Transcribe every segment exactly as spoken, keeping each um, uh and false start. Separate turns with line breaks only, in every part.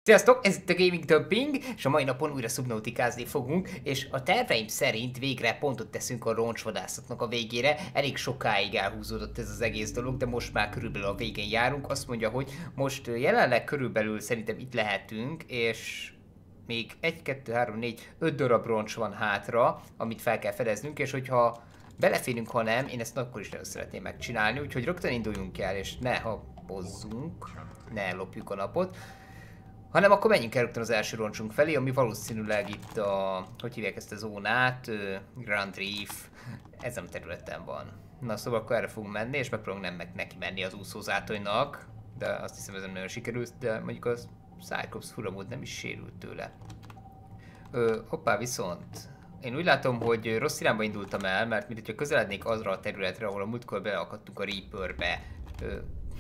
Sziasztok, ez itt a Gaming Dubbing, és a mai napon újra szubnautikázni fogunk, és a terveim szerint végre pontot teszünk a roncsvadászatnak a végére. Elég sokáig elhúzódott ez az egész dolog, de most már körülbelül a végén járunk. Azt mondja, hogy most jelenleg körülbelül szerintem itt lehetünk, és még egy, kettő, három, négy, öt darab roncs van hátra, amit fel kell fedeznünk, és hogyha beleférünk, ha nem, én ezt akkor is nagyon szeretném megcsinálni, úgyhogy rögtön induljunk el, és ne habozzunk, ne lopjuk a napot, hanem akkor menjünk el rögtön az első roncsunk felé, ami valószínűleg itt a, hogy hívják ezt a zónát, Grand Reef, ezen a területen van. Na szóval akkor erre fogunk menni, és megpróbálunk nem meg neki menni az úszózátonynak, de azt hiszem ezen nagyon sikerült, de mondjuk az Cyclops furamód nem is sérült tőle. Ö, hoppá, viszont én úgy látom, hogy rossz irányba indultam el, mert mintha közelednék azra a területre, ahol a múltkor beleakadtunk a Reaperbe. Ö,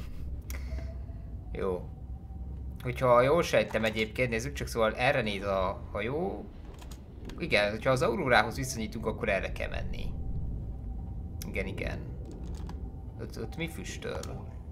jó. Hogyha jól sejtem egyébként, nézzük csak, szóval erre néz a hajó. Igen, hogyha az Aurórához viszonyítunk, akkor erre kell menni. Igen, igen. Ott, ott mi füstöl?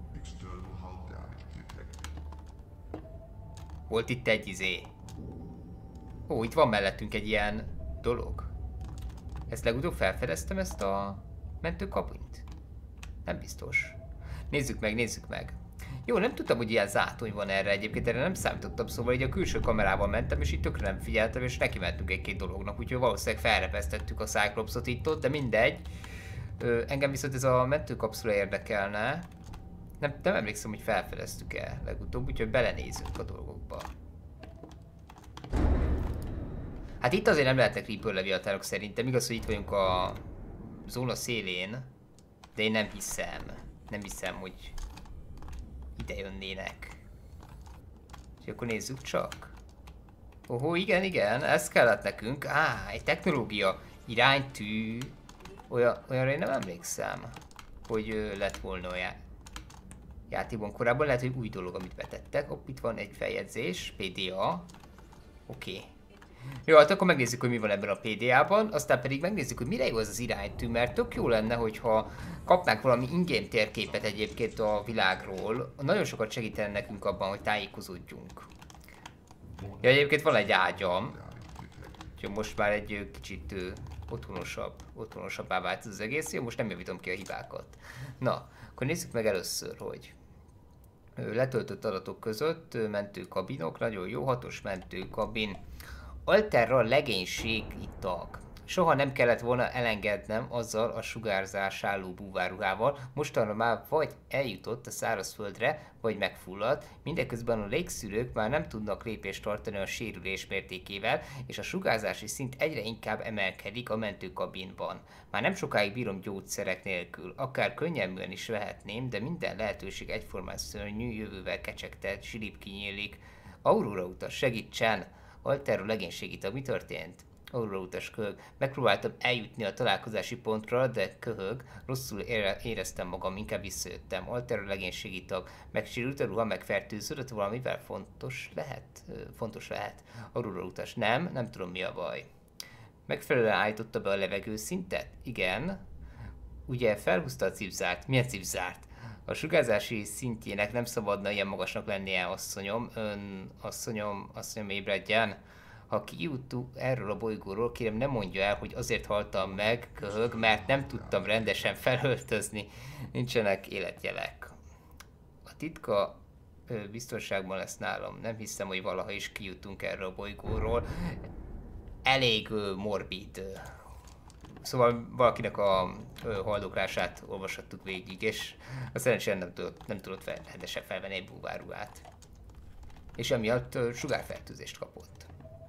Volt itt egy izé. Ó, itt van mellettünk egy ilyen dolog. Ezt legutóbb felfedeztem, ezt a mentőkapunyt? Nem biztos. Nézzük meg, nézzük meg. Jó, nem tudtam, hogy ilyen zátony van erre egyébként, erre nem számítottam, szóval így a külső kamerával mentem, és így tökre nem figyeltem, és neki mentünk egy-két dolognak, úgyhogy valószínűleg felrepesztettük a Cyclopsot itt-ott, de mindegy. Ö, engem viszont ez a mentőkapszula érdekelne. Nem, nem emlékszem, hogy felfedeztük-e legutóbb, úgyhogy belenézünk a dolgokba. Hát itt azért nem lehetnek Reaper leviatárok szerintem, igaz, hogy itt vagyunk a zóna szélén, de én nem hiszem, nem hiszem, hogy ide jönnének. És akkor nézzük csak. Ohó, igen, igen, ez kellett nekünk. Á, egy technológia iránytű. Olyan, olyanra én nem emlékszem, hogy ö, lett volna olyan játékban korábban. Lehet, hogy új dolog, amit betettek. Hopp, itt van egy feljegyzés, pé dé á. Oké. Okay. Jó, hát akkor megnézzük, hogy mi van ebben a pé dé á-ban, aztán pedig megnézzük, hogy mire jó az az iránytű, mert tök jó lenne, hogyha kapnánk valami in-game térképet egyébként a világról. Nagyon sokat segítene nekünk abban, hogy tájékozódjunk. Ja, egyébként van egy ágyam, úgyhogy most már egy kicsit ö, otthonosabb, otthonosabbá vált az egész. Jó, most nem javítom ki a hibákat. Na, akkor nézzük meg először, hogy letöltött adatok között mentőkabinok, nagyon jó, hatos mentőkabin. Alterra legénységi tag. Soha nem kellett volna elengednem azzal a sugárzás álló búváruhával, mostanra már vagy eljutott a szárazföldre, vagy megfulladt, mindeközben a légszűrők már nem tudnak lépést tartani a sérülés mértékével, és a sugárzási szint egyre inkább emelkedik a mentőkabinban. Már nem sokáig bírom gyógyszerek nélkül, akár könnyebben is vehetném, de minden lehetőség egyformán szörnyű, jövővel kecsegtet, silip kinyílik. Aurora utas, segítsen! Alterra legénységi tag, mi történt? Aurora utas köhög. Megpróbáltam eljutni a találkozási pontra, de köhög. Rosszul ére éreztem magam, inkább visszajöttem. Alterra legénységi tag. Megsérült a ruha, megfertőződött valamivel? Fontos lehet? Fontos lehet. Aurora utas. Nem, nem tudom mi a baj. Megfelelően állította be a levegőszintet? Igen. Ugye felhúzta a cipzárt? Milyen cipzárt? A sugárzási szintjének nem szabadna ilyen magasnak lennie, asszonyom. Ön, asszonyom, asszonyom, ébredjen. Ha kijuttuk erről a bolygóról, kérem ne mondja el, hogy azért haltam meg, köhög, mert nem tudtam rendesen felöltözni. Nincsenek életjelek. A titka ö, biztonságban lesz nálam. Nem hiszem, hogy valaha is kijutunk erről a bolygóról. Elég ö, morbid. Ö. Szóval valakinek a ö, haldoklását olvashattuk végig, és a szerencsére nem tudott, nem tudott fel, rendesen felvenni egy búváruhát. És emiatt ö, sugárfertőzést kapott.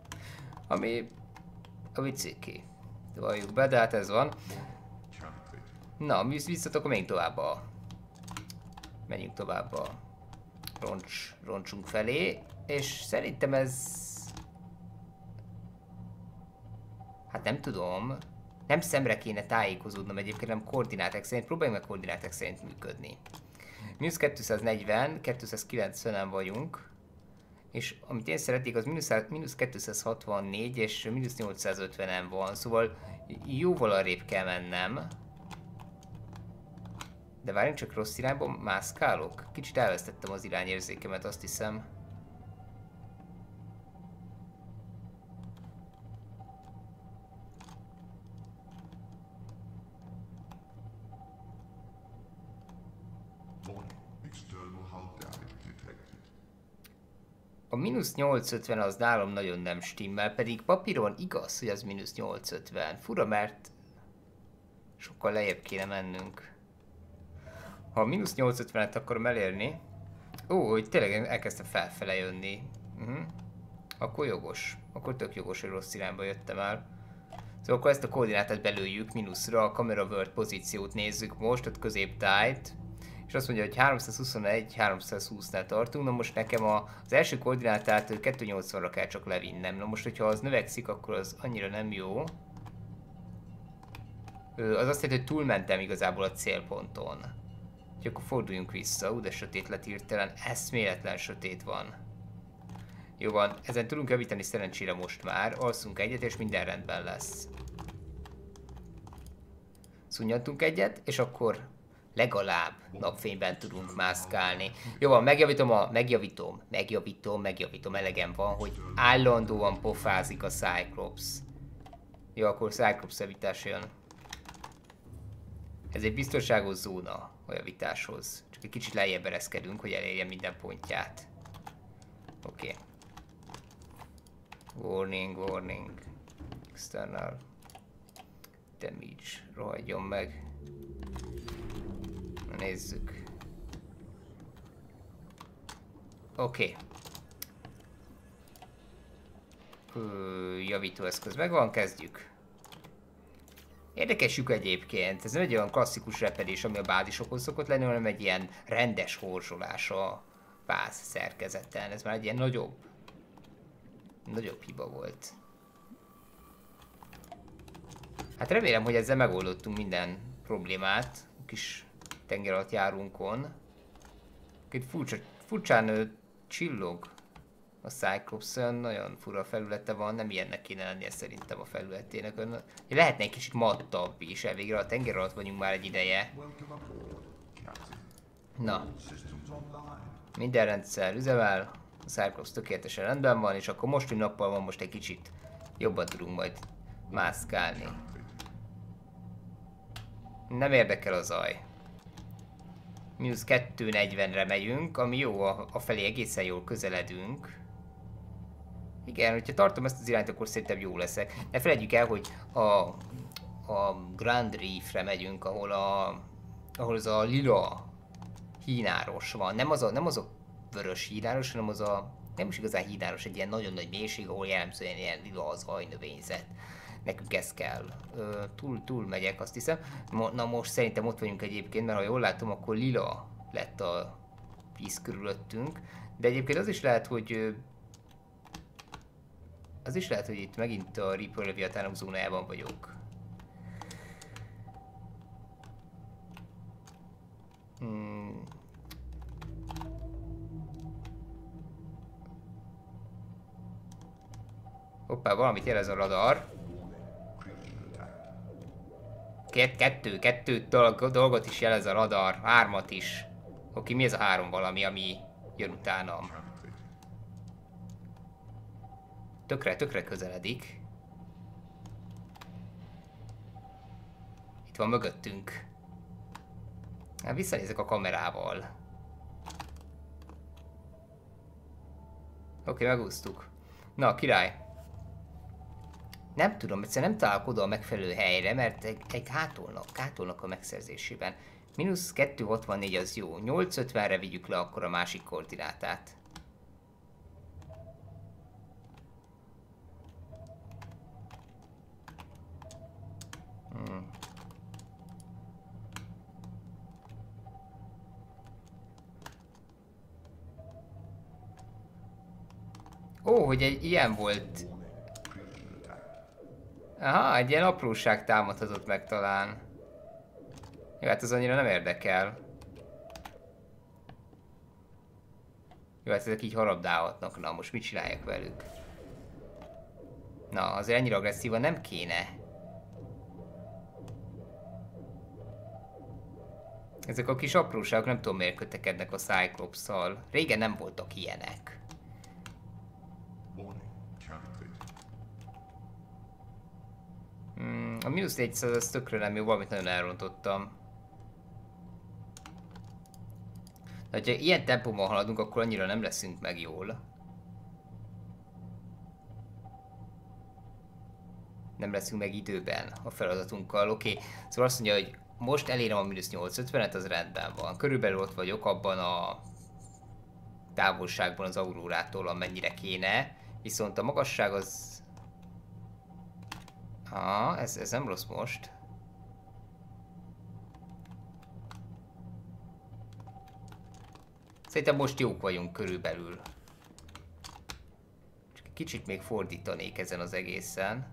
Ami a vicéké. Valljuk be, de hát ez van. Na, mi visszat, akkor menjünk tovább a... Menjünk tovább a roncs, roncsunk felé, és szerintem ez... Hát nem tudom. Nem szemre kéne tájékozódnom egyébként, nem koordinátek szerint. Próbáljunk meg koordinátek szerint működni. mínusz kétszáznegyven, kétszázkilencvenen vagyunk. És amit én szeretnék, az mínusz kétszázhatvannégy és mínusz nyolcszázötvenen van. Szóval jóval arrébb kell mennem. De várjunk, csak rossz irányba mászkálok? Kicsit elvesztettem az irányérzékemet, azt hiszem. A mínusz nyolcszázötven az nálam nagyon nem stimmel, pedig papíron igaz, hogy az mínusz nyolcszázötven. Fura, mert sokkal lejjebb kéne mennünk. Ha a mínusz nyolcszázötvenet akarom elérni... Ó, hogy tényleg elkezdtem felfele jönni. Uh-huh. Akkor jogos. Akkor tök jogos, hogy rossz irányba jöttem el. Szóval akkor ezt a koordinátát belőjük mínuszra, a camera world pozíciót nézzük most, ott középtájt. És azt mondja, hogy háromszázhuszonegy háromszázhúsznál tartunk. Na most nekem a, az első koordinátát kétszáznyolcvanra kell csak levinnem. Na most, hogyha az növekszik, akkor az annyira nem jó. Az azt jelenti, hogy túlmentem igazából a célponton. Úgyhogy akkor forduljunk vissza. Ú, de sötét lett hirtelen. Eszméletlen sötét van. Jó van, ezen tudunk javítani szerencsére most már. Alszunk egyet, és minden rendben lesz. Szunyantunk egyet, és akkor legalább napfényben tudunk mászkálni. Jó van, megjavítom a... Megjavítom, megjavítom, megjavítom. Elegem van, hogy állandóan pofázik a Cyclops. Jó, akkor Cyclops javítás jön. Ez egy biztonságos zóna a javításhoz. Csak egy kicsit lejjebb ereszkedünk, hogy elérje minden pontját. Oké. Okay. Warning, warning. External damage. Rohadjon meg. Na, nézzük. Oké. Okay. Javítóeszköz megvan, kezdjük. Érdekes lyuk egyébként, ez nem egy olyan klasszikus repedés, ami a bázisokhoz szokott lenni, hanem egy ilyen rendes horzsolás a báz szerkezeten. Ez már egy ilyen nagyobb, nagyobb hiba volt. Hát remélem, hogy ezzel megoldottunk minden problémát a kis tenger alatt járunkon. Itt furcsa, furcsán ő, csillog a Cyclops, nagyon fura felülete van, nem ilyennek kéne lennie szerintem a felületének. Lehetne egy kicsit mattabb is, elvégre a tenger alatt vagyunk már egy ideje. Na. Minden rendszer üzemel, a Cyclops tökéletesen rendben van, és akkor most, hogy nappal van, most egy kicsit jobban tudunk majd mászkálni. Nem érdekel a zaj. mínusz kétszáznegyvenre megyünk, ami jó, a, a felé egészen jól közeledünk. Igen, hogyha tartom ezt az irányt, akkor szerintem jó leszek. Ne felejtjük el, hogy a, a Grand Reefre megyünk, ahol, a, ahol az a lila hínáros van. Nem az a, nem az a vörös hínáros, hanem az a, nem is igazán hínáros, egy ilyen nagyon nagy mélység, ahol jellemzően ilyen lila az hajnövényzet. Nekünk ez kell. Ö, túl, túl megyek, azt hiszem. Na most szerintem ott vagyunk egyébként, mert ha jól látom, akkor lila lett a víz körülöttünk. De egyébként az is lehet, hogy... Az is lehet, hogy itt megint a Reaper Leviathanok zónájában vagyok. Hmm. Hoppá, valamit jelez a radar. Két, kettő, kettő dolg, dolgot is jelez a radar, hármat is. Oké, mi ez a három valami, ami jön utánam? Tökre, tökre közeledik. Itt van mögöttünk. Hát visszanézek a kamerával. Oké, megúsztuk. Na, király. Nem tudom, egyszerűen nem találok oda a megfelelő helyre, mert egy, egy hátolnak, hátolnak a megszerzésében. mínusz kétszázhatvannégy az jó. nyolcszázötvenre vigyük le akkor a másik koordinátát. Hmm. Ó, hogy egy ilyen volt. Aha, egy ilyen apróság támadhatott meg talán. Jó, hát az annyira nem érdekel. Jó, hát ezek így harabdálhatnak. Na, most mit csináljak velük? Na, azért ennyire agresszívan nem kéne. Ezek a kis apróságok nem tudom miért kötekednek a Cyclops-szal. Régen nem voltak ilyenek. Hmm, a mínusz négyszáz az tökre nem jó, valamit nagyon elrontottam. De ha ilyen tempóban haladunk, akkor annyira nem leszünk meg jól. Nem leszünk meg időben a feladatunkkal. Oké, okay. Szóval azt mondja, hogy most elérem a mínusz nyolcszázötvenet, az rendben van. Körülbelül ott vagyok abban a távolságban az aurórától, amennyire kéne. Viszont a magasság az... Ah, ez, ez nem rossz most. Szerintem most jók vagyunk körülbelül. Csak kicsit még fordítanék ezen az egészen.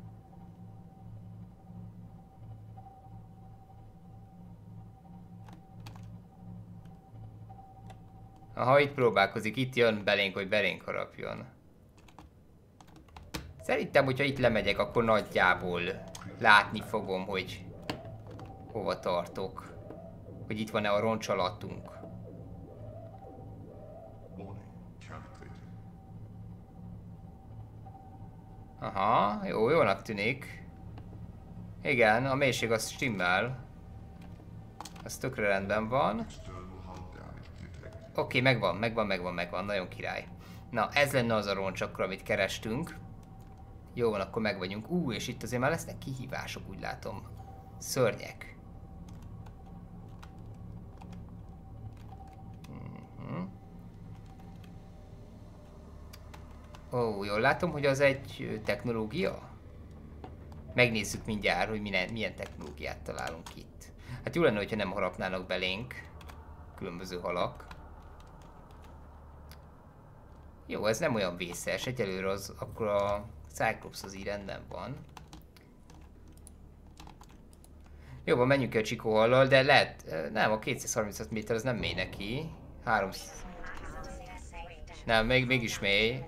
Aha, itt próbálkozik, itt jön belénk, hogy belénk harapjon. Szerintem, hogyha itt lemegyek, akkor nagyjából látni fogom, hogy hova tartok. Hogy itt van-e a roncs alattunk. Aha, jó, jónak tűnik. Igen, a mélység az stimmel. Az tökre rendben van. Oké, okay, megvan, megvan, megvan, megvan, nagyon király. Na, ez lenne az a roncs akkor, amit kerestünk. Jó van, akkor meg vagyunk. Ú, és itt azért már lesznek kihívások, úgy látom. Szörnyek. Uh-huh. Ó, jól látom, hogy az egy technológia. Megnézzük mindjárt, hogy milyen, milyen technológiát találunk itt. Hát jó lenne, hogyha nem harapnának belénk különböző halak. Jó, ez nem olyan vészes, egyelőre az, akkor a Cyclops az így rendben van. Jó, van, menjünk el Csikóhallal, de lehet, nem, a kétszázharmincöt méter az nem mély neki. háromszáz... Nem, még, mégis mély.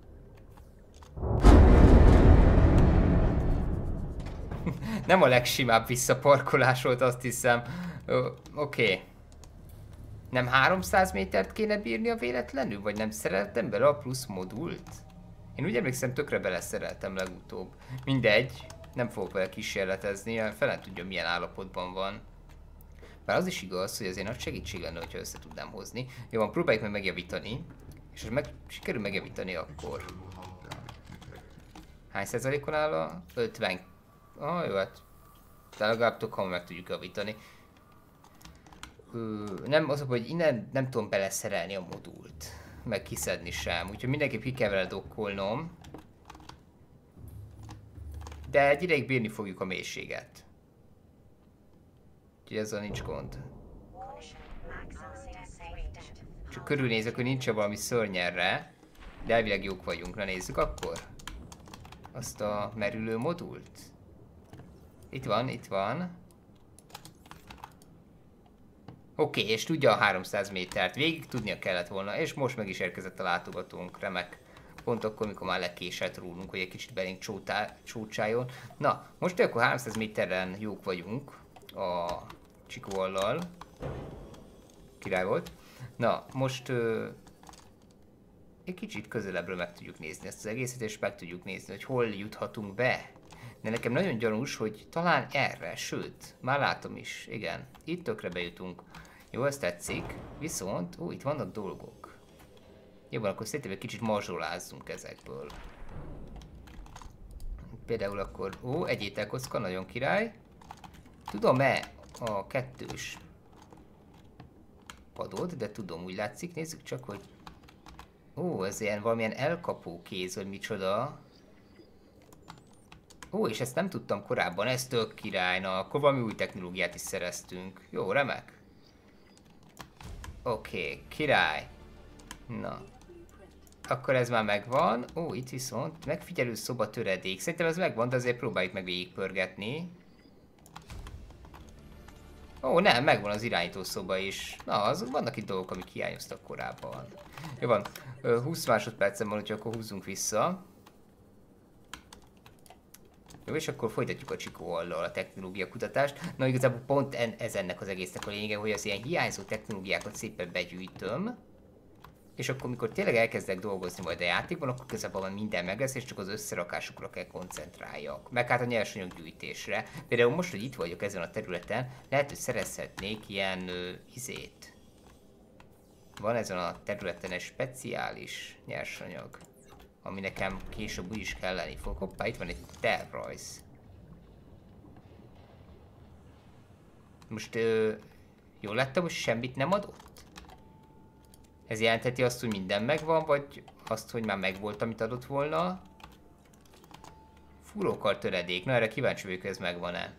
Nem a legsimább visszaparkolás volt, azt hiszem. Oké. Okay. Nem háromszáz métert kéne bírni a véletlenül? Vagy nem szereltem bele a plusz modult? Én úgy emlékszem, tökre beleszereltem legutóbb. Mindegy, nem fogok vele kísérletezni, fel nem tudja milyen állapotban van. Bár az is igaz, hogy azért nagy segítség lenne, hogyha össze tudnám hozni. Jó van, próbáljuk meg megjavítani. És ha meg, sikerül megjavítani, akkor... Hány százalékon áll a... ötven... Ah, jó, hát... De legalább tök hamar meg tudjuk javítani. Ö, nem az, hogy innen nem tudom beleszerelni a modult. Meg kiszedni sem. Úgyhogy mindenképp ki kell vele dokkolnom. De egy ideig bírni fogjuk a mélységet. Úgyhogy ezzel nincs gond. Csak körülnézek, hogy nincs valami szörny erre. De elvileg jók vagyunk. Na nézzük akkor. Azt a merülő modult. Itt van, itt van. Oké, okay, és tudja a háromszáz métert. Végig tudnia kellett volna, és most meg is érkezett a látogatónk. Remek. Pont akkor, mikor már lekésett rólunk, hogy egy kicsit belénk csócsájon. Na, most akkor háromszáz méteren jók vagyunk a Csikóhallal. Király volt. Na, most ö, egy kicsit közelebbről meg tudjuk nézni ezt az egészet, és meg tudjuk nézni, hogy hol juthatunk be. De nekem nagyon gyanús, hogy talán erre, sőt, már látom is, igen, itt tökre bejutunk. Jó, ez tetszik, viszont, ó, itt vannak dolgok. Jó, akkor szerintem egy kicsit mazsolázzunk ezekből. Például akkor, ó, egy ételkocka, nagyon király. Tudom-e a kettős padot, de tudom, úgy látszik, nézzük csak, hogy... Ó, ez ilyen valamilyen elkapó kéz, vagy micsoda. Ó, és ezt nem tudtam korábban, ez tök király, na, akkor valami új technológiát is szereztünk. Jó, remek. Oké, okay, király. Na. Akkor ez már megvan. Ó, itt viszont megfigyelő szoba töredék. Szerintem ez megvan, de azért próbáljuk meg végigpörgetni. Ó, nem, megvan az irányító szoba is. Na, az, vannak itt dolgok, amik hiányoztak korábban. Jó van, húsz másodpercen van, úgyhogy akkor húzzunk vissza. Jó, és akkor folytatjuk a Csikóhallal a technológia kutatást. Na, igazából pont en, ez ennek az egésznek a lényege, hogy az ilyen hiányzó technológiákat szépen begyűjtöm. És akkor, mikor tényleg elkezdek dolgozni majd a játékban, akkor közben minden meg lesz, és csak az összerakásukra kell koncentráljak. Meg hát a nyersanyaggyűjtésre. Például most, hogy itt vagyok ezen a területen, lehet, hogy szerezhetnék ilyen ö, izét. van ezen a területen egy speciális nyersanyag, ami nekem később úgyis kelleni fog. Hoppá, itt van egy tervrajz. Most ö, jól láttam, hogy semmit nem adott? Ez jelentheti azt, hogy minden megvan, vagy azt, hogy már megvolt, amit adott volna? Fúrókar töredék. Na, erre kíváncsi vagyok, hogy ez megvan-e.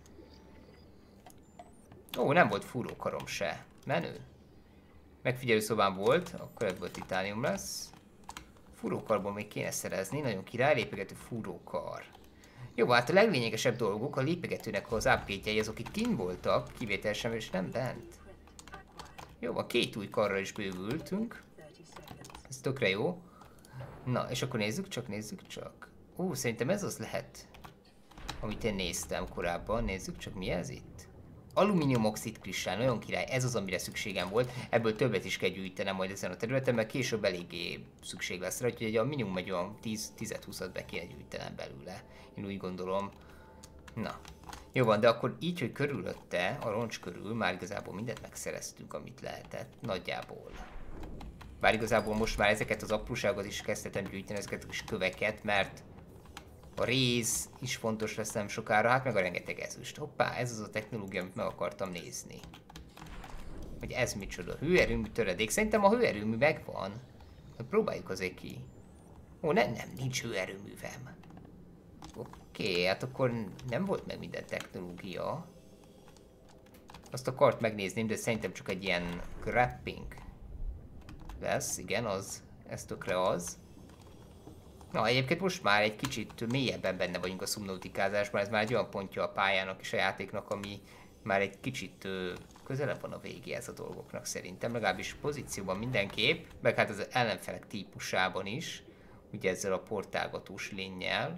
Ó, nem volt fúrókarom se. Menő. Megfigyelő szobám volt, akkor ebből titánium lesz. Fúrókarból még kéne szerezni, nagyon király, lépegető fúrókar. Jó, hát a leglényegesebb dolgok a lépegetőnek az upgrade-jei, azok itt kint voltak, kivételesen és nem bent. Jó, a két új karra is bővültünk. Ez tökre jó. Na, és akkor nézzük csak, nézzük csak. Ó, szerintem ez az lehet, amit én néztem korábban. Nézzük csak, mi ez itt? Alumínium-oxid kristály, nagyon király, ez az, amire szükségem volt. Ebből többet is kell gyűjtenem majd ezen a területen, mert később eléggé szükség lesz rá, úgyhogy a minimum egy olyan tíz-húszat be kéne gyűjtenem belőle. Én úgy gondolom. Na, jó van, de akkor így, hogy körülötte, a roncs körül már igazából mindent megszereztünk, amit lehetett, nagyjából. Bár igazából most már ezeket az apróságokat is kezdhetem gyűjteni, ezeket a kis köveket, mert a réz is fontos lesz nem sokára, hát meg a rengeteg ezüst. Hoppá, ez az a technológia, amit meg akartam nézni. Hogy ez micsoda, hőerőmű töredék. Szerintem a hőerőmű megvan. Próbáljuk azért ki. Ó, nem, nem, nincs hőerőművem. Oké, okay, hát akkor nem volt meg minden technológia. Azt a kart megnézném, de szerintem csak egy ilyen grapping lesz. Igen, az, ez tökre az. Na, egyébként most már egy kicsit mélyebben benne vagyunk a szubnautikázásban, ez már egy olyan pontja a pályának és a játéknak, ami már egy kicsit ö, közelebb van a végéhez a dolgoknak szerintem, legalábbis pozícióban mindenképp, meg hát az ellenfelek típusában is, ugye ezzel a portálgatós lénnyel.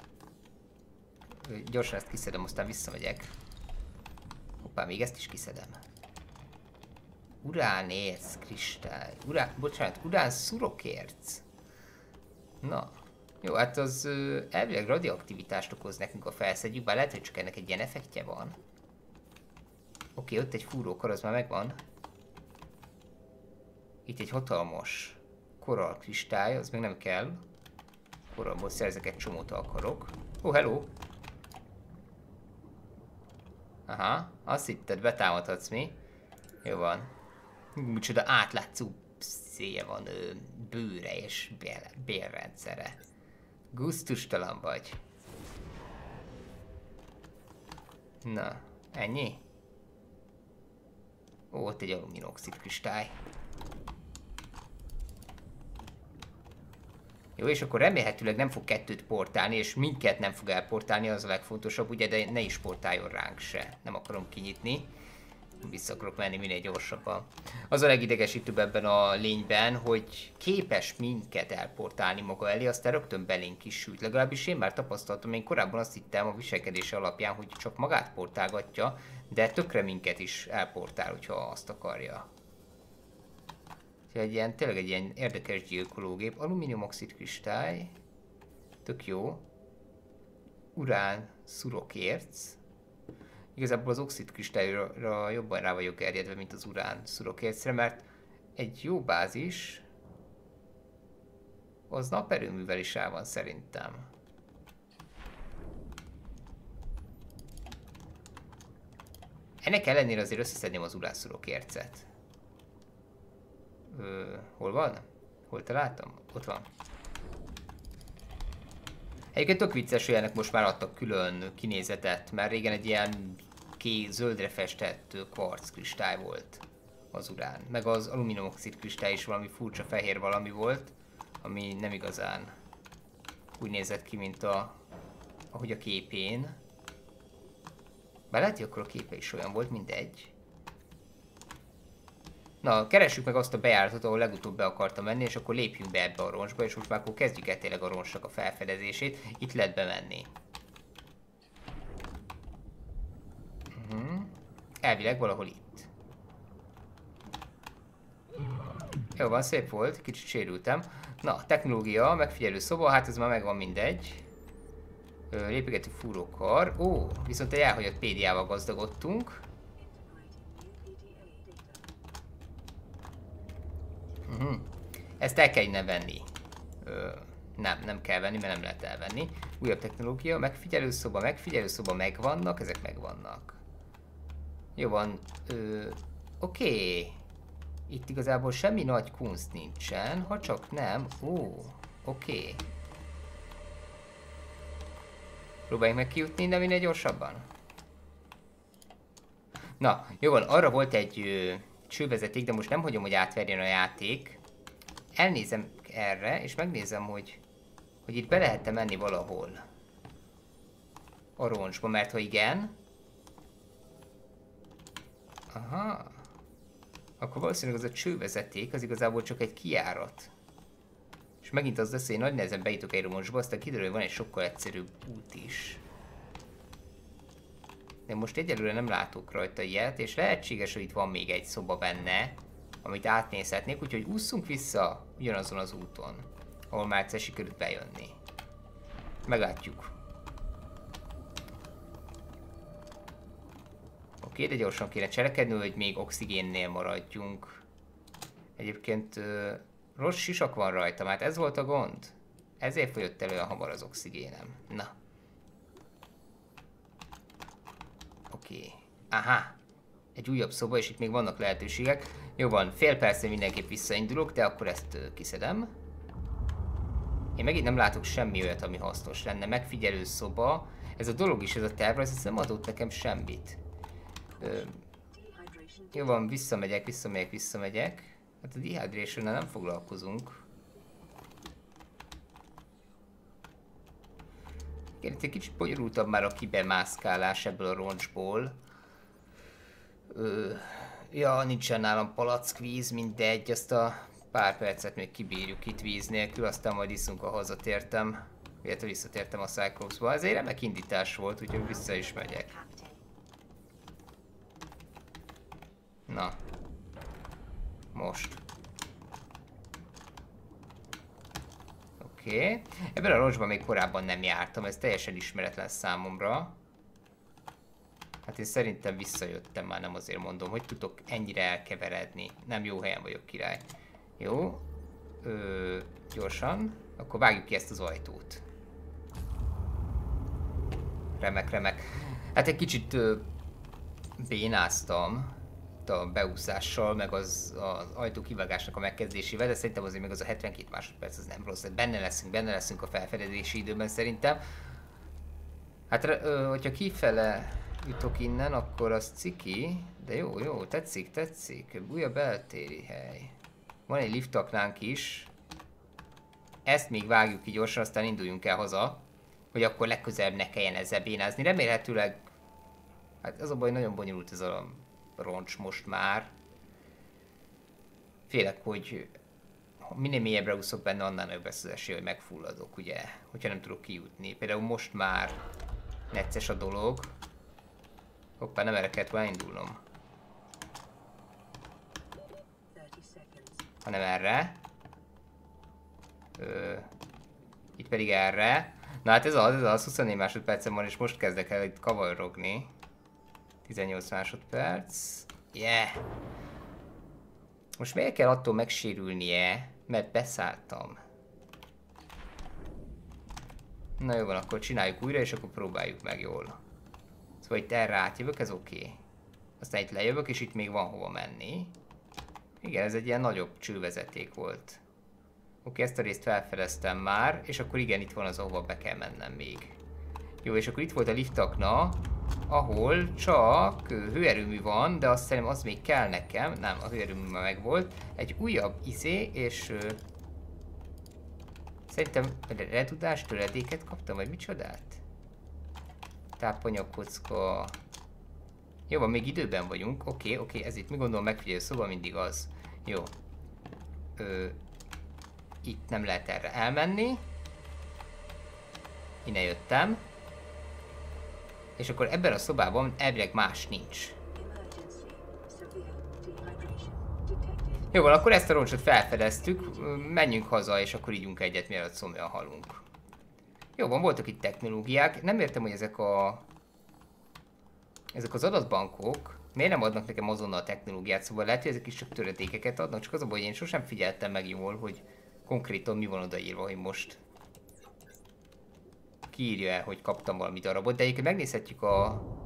Gyorsan ezt kiszedem, aztán visszamegyek. Hoppá, még ezt is kiszedem. Uránérc, kristály, urán, bocsánat, urán szurokérc. Na, jó, hát az ö, elvileg radioaktivitást okoz nekünk, a felszedjük, bár lehet, hogy csak ennek egy ilyen effektje van. Oké, ott egy fúrókar, az már megvan. Itt egy hatalmas korall kristály, az még nem kell. Korallból szerzek egy csomót, akarok. Ó, oh, hello! Aha, azt hitted, betámadhatsz mi? Jó van. Micsoda átlátszó széje van, ö, bőre és bér, bérrendszere. Gusztustalan vagy. Na, ennyi? Ó, ott egy alumínium-oxid kristály. Jó, és akkor remélhetőleg nem fog kettőt portálni, és mindket nem fog elportálni, az a legfontosabb, ugye, de ne is portáljon ránk se. Nem akarom kinyitni. Vissza akarok menni minél gyorsabban. Az a legidegesítőbb ebben a lényben, hogy képes minket elportálni maga elé, aztán rögtön belénk is sült. Legalábbis én már tapasztaltam, én korábban azt hittem a viselkedése alapján, hogy csak magát portálgatja, de tökre minket is elportál, hogyha azt akarja. Egy ilyen, tényleg egy ilyen érdekes gyilkológép. Alumínium-oxid kristály. Tök jó. Urán szurokérc. Igazából az oxid kristályra jobban rá vagyok erjedve, mint az urán szurokércre, mert egy jó bázis az naperőművel is el van szerintem. Ennek ellenére azért összeszedném az urán szurokércet. Ö, hol van? Hol találtam? Ott van. Egyébként tök vicces, hogy ennek most már adtak külön kinézetet, mert régen egy ilyen kék, zöldre festett kvarc kristály volt az urán. Meg az alumínium-oxid kristály is valami furcsa fehér valami volt, ami nem igazán úgy nézett ki, mint a, ahogy a képén. Bár lehet, hogy akkor a képe is olyan volt, mindegy. Na, keressük meg azt a bejáratot, ahol legutóbb be akartam menni, és akkor lépjünk be ebbe a roncsba, és most már akkor kezdjük el tényleg a roncsnak a felfedezését. Itt lehet bemenni. Uh-huh. Elvileg valahol itt. Jó van, szép volt, kicsit sérültem. Na, technológia, megfigyelő szoba, hát ez már megvan, mindegy. Lépegető fúrókar. Ó, viszont egy elhagyott pé dé á-val gazdagodtunk. Uh-huh. Ezt el kell innen venni. Ö, nem, nem kell venni, mert nem lehet elvenni. Újabb technológia, megfigyelőszoba, megfigyelőszoba megvannak, ezek megvannak. Jó van. Ö, oké. Okay. Itt igazából semmi nagy kunst nincsen, ha csak nem. Ó, oké. Okay. Próbáljunk meg kijutni innen minél gyorsabban. Na, jó van, arra volt egy ö, csővezeték, de most nem hagyom, hogy átverjen a játék. Elnézem erre, és megnézem, hogy, hogy itt be lehet-e menni valahol. A roncsba, mert ha igen... Aha. Akkor valószínűleg az a csővezeték, az igazából csak egy kijárat. És megint az lesz, hogy én nagy nehezen bejutok egy roncsba, aztán kiderül, hogy van egy sokkal egyszerűbb út is. De most egyelőre nem látok rajta ilyet, és lehetséges, hogy itt van még egy szoba benne, amit átnézhetnék, úgyhogy ússzunk vissza ugyanazon az úton, ahol már egyszer sikerült bejönni. Meglátjuk. Oké, de gyorsan kéne cselekedni, hogy még oxigénnél maradjunk. Egyébként uh, rossz sisak van rajta, mert ez volt a gond. Ezért folyott elő a hamar az oxigénem. Na. Oké. Okay. Aha. Egy újabb szoba, és itt még vannak lehetőségek. Jó van, fél percre mindenképp visszaindulok, de akkor ezt uh, kiszedem. Én megint nem látok semmi olyat, ami hasznos lenne. Megfigyelő szoba. Ez a dolog is, ez a terv, ez nem adott nekem semmit. Uh, jó van, visszamegyek, visszamegyek, visszamegyek. Hát a dehydration-nel nem foglalkozunk. Igen, itt egy kicsit bonyolultabb már a kibemászkálás ebből a roncsból. Ö, ja, nincsen nálam palackvíz, mindegy, azt a pár percet még kibírjuk itt víz nélkül, aztán majd iszunk, ha hazatértem. Illetve visszatértem a Cyclopsba. Ez egy remek indítás volt, úgyhogy vissza is megyek. Na. Most. Oké. Okay. Ebben a roncsban még korábban nem jártam, ez teljesen ismeretlen számomra. Hát én szerintem visszajöttem, már nem azért mondom, hogy tudok ennyire elkeveredni. Nem jó helyen vagyok, király. Jó. Ö, gyorsan. Akkor vágjuk ki ezt az ajtót. Remek, remek. Hát egy kicsit ö, bénáztam a beúszással, meg az, az ajtó kivágásnak a megkezdésével, de szerintem azért még az a hetvenkét másodperc az nem rossz. Tehát benne leszünk, benne leszünk a felfedezési időben szerintem. Hát, ö, hogyha kifele jutok innen, akkor az ciki, de jó, jó, tetszik, tetszik. Újabb beltéri hely. Van egy liftaknánk is. Ezt még vágjuk ki gyorsan, aztán induljunk el haza, hogy akkor legközelebb ne kelljen ezzel bénázni. Remélhetőleg, hát az a baj, nagyon bonyolult ez a roncs most már. Félek, hogy minél mélyebbre úszok benne, annál nagyobb lesz az esély, hogy megfulladok, ugye, hogyha nem tudok kijutni. Például most már necces a dolog. Hoppá, nem erre kellett volna indulnom. Hanem erre. Ö, itt pedig erre. Na hát ez az, ez az, huszonnégy másodpercem van, és most kezdek el itt kavarogni. tizennyolc másodperc. Yeah! Most miért kell attól megsérülnie, mert beszálltam? Na jó van, akkor csináljuk újra, és akkor próbáljuk meg jól. Szóval itt erre átjövök, ez oké. Okay. Aztán itt lejövök, és itt még van hova menni. Igen, ez egy ilyen nagyobb csővezeték volt. Oké, okay, ezt a részt felfedeztem már, és akkor igen, itt van az, ahova be kell mennem még. Jó, és akkor itt volt a liftakna, ahol csak hőerőmű van, de azt szerintem az még kell nekem. Nem, a hőerőmű már megvolt. Egy újabb izé, és... Uh, szerintem redudás töredéket kaptam, vagy micsodát? Tápanyagkocka... Jó van, még időben vagyunk. Oké, okay, oké, okay, ez itt mi gondolom megfigyelő, szóval mindig az. Jó. Ö, itt nem lehet erre elmenni. Innen jöttem. És akkor ebben a szobában elvileg más nincs. Jó van, akkor ezt a roncsot felfedeztük. Menjünk haza, és akkor ígyunk egyet, mielőtt szomjan halunk. Jó van, voltak itt technológiák. Nem értem, hogy ezek a... Ezek az adatbankok, Miért nem adnak nekem azonnal a technológiát? Szóval lehet, hogy ezek is csak töredékeket adnak, csak az a baj, hogy én sosem figyeltem meg jól, hogy konkrétan mi van odaírva, hogy most kiírja el, hogy kaptam valami darabot, de egyébként megnézhetjük a,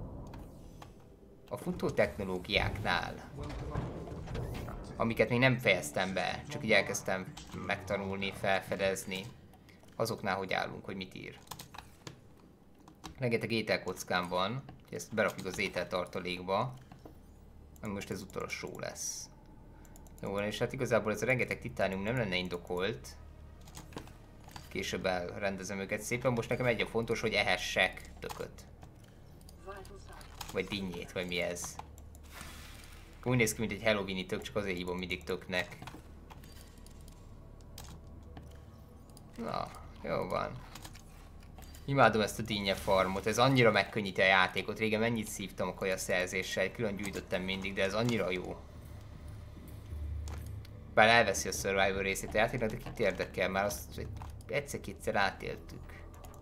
a futó technológiáknál, amiket még nem fejeztem be, csak így elkezdtem megtanulni, felfedezni, azoknál, hogy állunk, hogy mit ír. Rengeteg ételkockám van, ezt berakjuk az ételtartalékba, ami most ez utolsó lesz. Jó, és hát igazából ez a rengeteg titánium nem lenne indokolt. Később elrendezem őket szépen, most nekem egy a fontos, hogy ehessek tököt. Vagy dinnyét, vagy mi ez. Úgy néz ki, mint egy Halloween-i tök, csak azért hívom mindig töknek. Na, jó van. Imádom ezt a dinnye farmot, ez annyira megkönnyíti a játékot. Régen mennyit szívtam a kajaszerzéssel, külön gyűjtöttem mindig, de ez annyira jó. Bár elveszi a survival részét a játéknak, de kit érdekel, már azt egyszer-kétszer átéltük.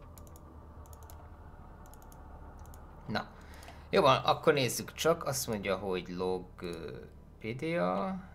Na, jó van, akkor nézzük csak, azt mondja, hogy logpedia.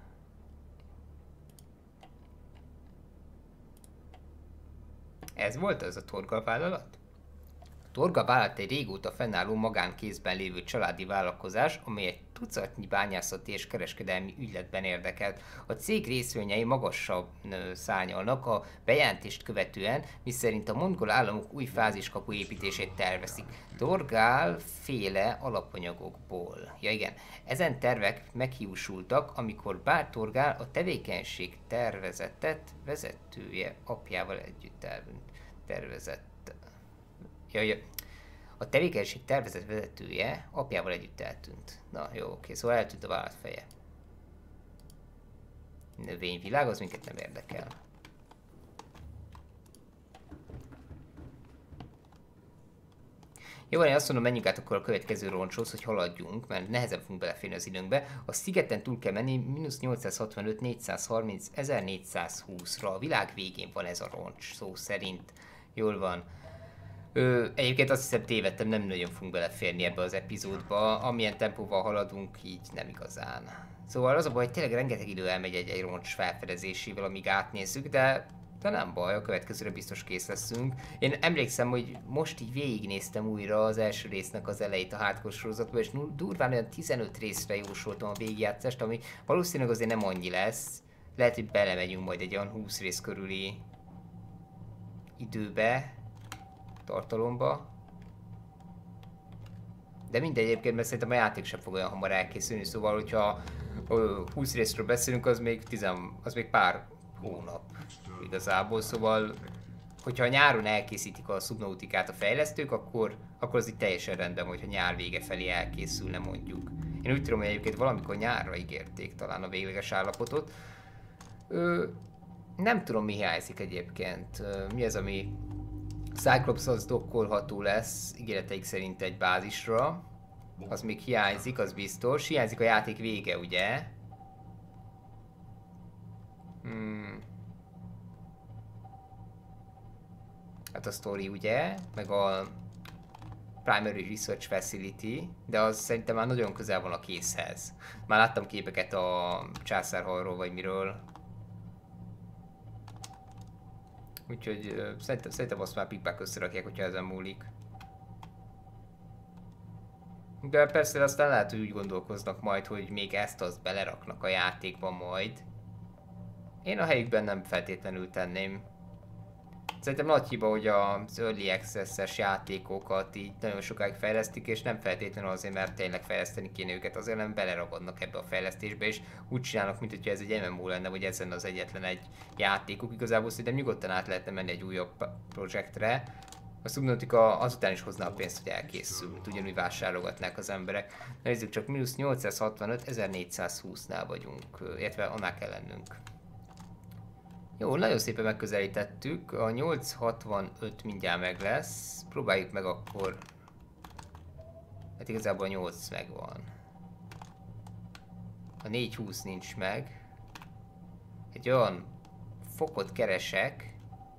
Ez volt az a Torgal vállalat? A Torgal vállalat egy régóta fennálló magánkézben lévő családi vállalkozás, amely egy tucatnyi bányászati és kereskedelmi ügyletben érdekelt. A cég részvényei magasabb szárnyalnak a bejelentést követően, miszerint a mongol államok új fáziskapu építését tervezik. Torgal féle alapanyagokból. Ja igen, ezen tervek meghiúsultak, amikor bár Torgal a tevékenység tervezetet vezetője apjával együtt elvűnt. Tervezett. Ja, ja. A tevékenység tervezett vezetője apjával együtt eltűnt. Na jó, oké, szóval eltűnt a vállalat feje. Növényvilág, az minket nem érdekel. Jó, én azt mondom, menjünk át akkor a következő roncshoz, hogy haladjunk, mert nehezen fogunk beleférni az időnkbe. A szigeten túl kell menni, mínusz nyolcszázhatvanöt, négyszázharminc, ezernégyszázhúszra. A világ végén van ez a roncs, szó szerint. Jól van. Ö, egyébként azt hiszem tévedtem, nem nagyon fogunk beleférni ebbe az epizódba. Amilyen tempóval haladunk, így nem igazán. Szóval az a baj, hogy tényleg rengeteg idő elmegy egy-egy roncs felfedezésével, amíg átnézzük, de, de nem baj, a következőre biztos kész leszünk. Én emlékszem, hogy most így végignéztem újra az első résznek az elejét a hardcore sorozatban, és durván olyan tizenöt részre jósoltam a végigjátszást, ami valószínűleg azért nem annyi lesz. Lehet, hogy belemegyünk majd egy olyan húsz rész körüli időbe, tartalomba. De mindegy egyébként, mert szerintem a játék sem fog olyan hamar elkészülni, szóval hogyha húsz részről beszélünk, az még, tizen, az még pár hónap igazából, szóval hogyha nyáron elkészítik a Subnauticát a fejlesztők, akkor, akkor az itt teljesen rendben, hogyha nyár vége felé elkészülne mondjuk. Én úgy tudom, hogy egyébként valamikor nyárra ígérték talán a végleges állapotot. Ö, nem tudom, mi hiányzik egyébként. Ö, mi az, ami Cyclops az dokkolható lesz, ígéreteik szerint egy bázisra. Az még hiányzik, az biztos. Hiányzik a játék vége, ugye? Hmm. Hát a story, ugye? Meg a Primary Research Facility, de az szerintem már nagyon közel van a készhez. Már láttam képeket a császárhajról, vagy miről. Úgyhogy uh, szerintem, szerintem azt már pikpák összerakják, hogyha ezen múlik. De persze aztán lehet, hogy úgy gondolkoznak majd, hogy még ezt azt beleraknak a játékba majd. Én a helyükben nem feltétlenül tenném. Szerintem nagy hiba, hogy az Early Access-es játékokat így nagyon sokáig fejlesztik, és nem feltétlenül azért, mert tényleg fejleszteni kéne őket, azért nem beleragadnak ebbe a fejlesztésbe, és úgy csinálnak, mint hogyha ez egy em em o lenne, vagy ezen az egyetlen egy játékuk. Igazából szerintem nyugodtan át lehetne menni egy újabb projektre. A Subnautica azután is hozna a pénzt, hogy elkészült, ugyanúgy vásárolgatnák az emberek. Nézzük csak, mínusz nyolcszázhatvanöt, ezernégyszázhúsznál vagyunk, illetve annál kell lennünk. Jó, nagyon szépen megközelítettük, a nyolcszázhatvanöt mindjárt meg lesz, próbáljuk meg akkor, hát igazából a nyolc megvan. A négyszázhúsz nincs meg, egy olyan fokot keresek,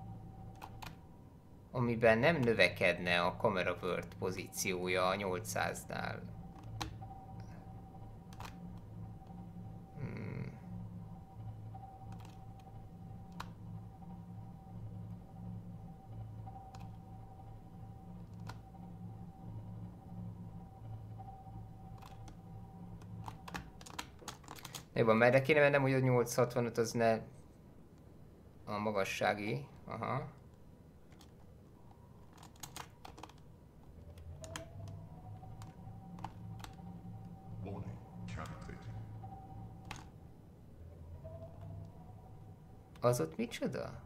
amiben nem növekedne a camera world pozíciója a nyolcszáznál. Jobban merre kéne mennem, hogy a nyolc hatvanöt az ne a magassági. Aha. Az ott micsoda?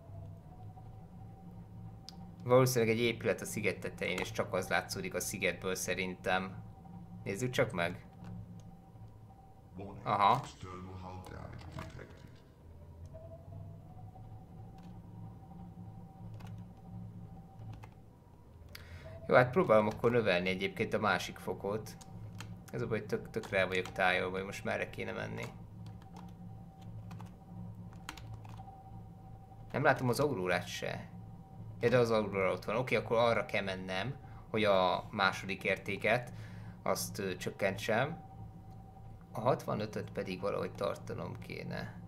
Valószínűleg egy épület a sziget tetején, és csak az látszódik a szigetből szerintem. Nézzük csak meg. Aha. Jó, hát próbálom akkor növelni egyébként a másik fokot. Ez a baj, hogy tök, tökre el vagyok tájolva, hogy most merre kéne menni. Nem látom az aurórát se. Ja, de az aurora ott van. Oké, akkor arra kell mennem, hogy a második értéket azt ö, csökkentsem. A hatvanötöt pedig valahogy tartanom kéne.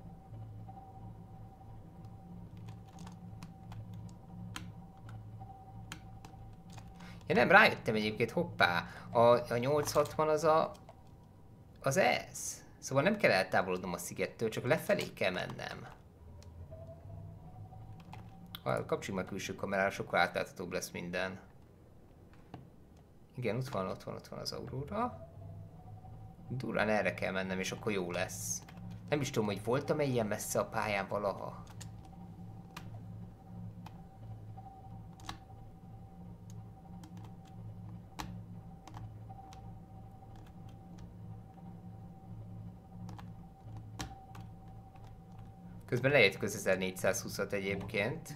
Ja nem, rájöttem egyébként, hoppá, a, a nyolc hatvan az a... az ez. Szóval nem kell eltávolodnom a szigettől, csak lefelé kell mennem. Kapcsoljuk meg külső kamerára, sokkal átláthatóbb lesz minden. Igen, ott van, ott van, ott van az aurora. Durán erre kell mennem, és akkor jó lesz. Nem is tudom, hogy voltam-e ilyen messze a pályán valaha. Közben leértük az ezernégyszázhúszat egyébként.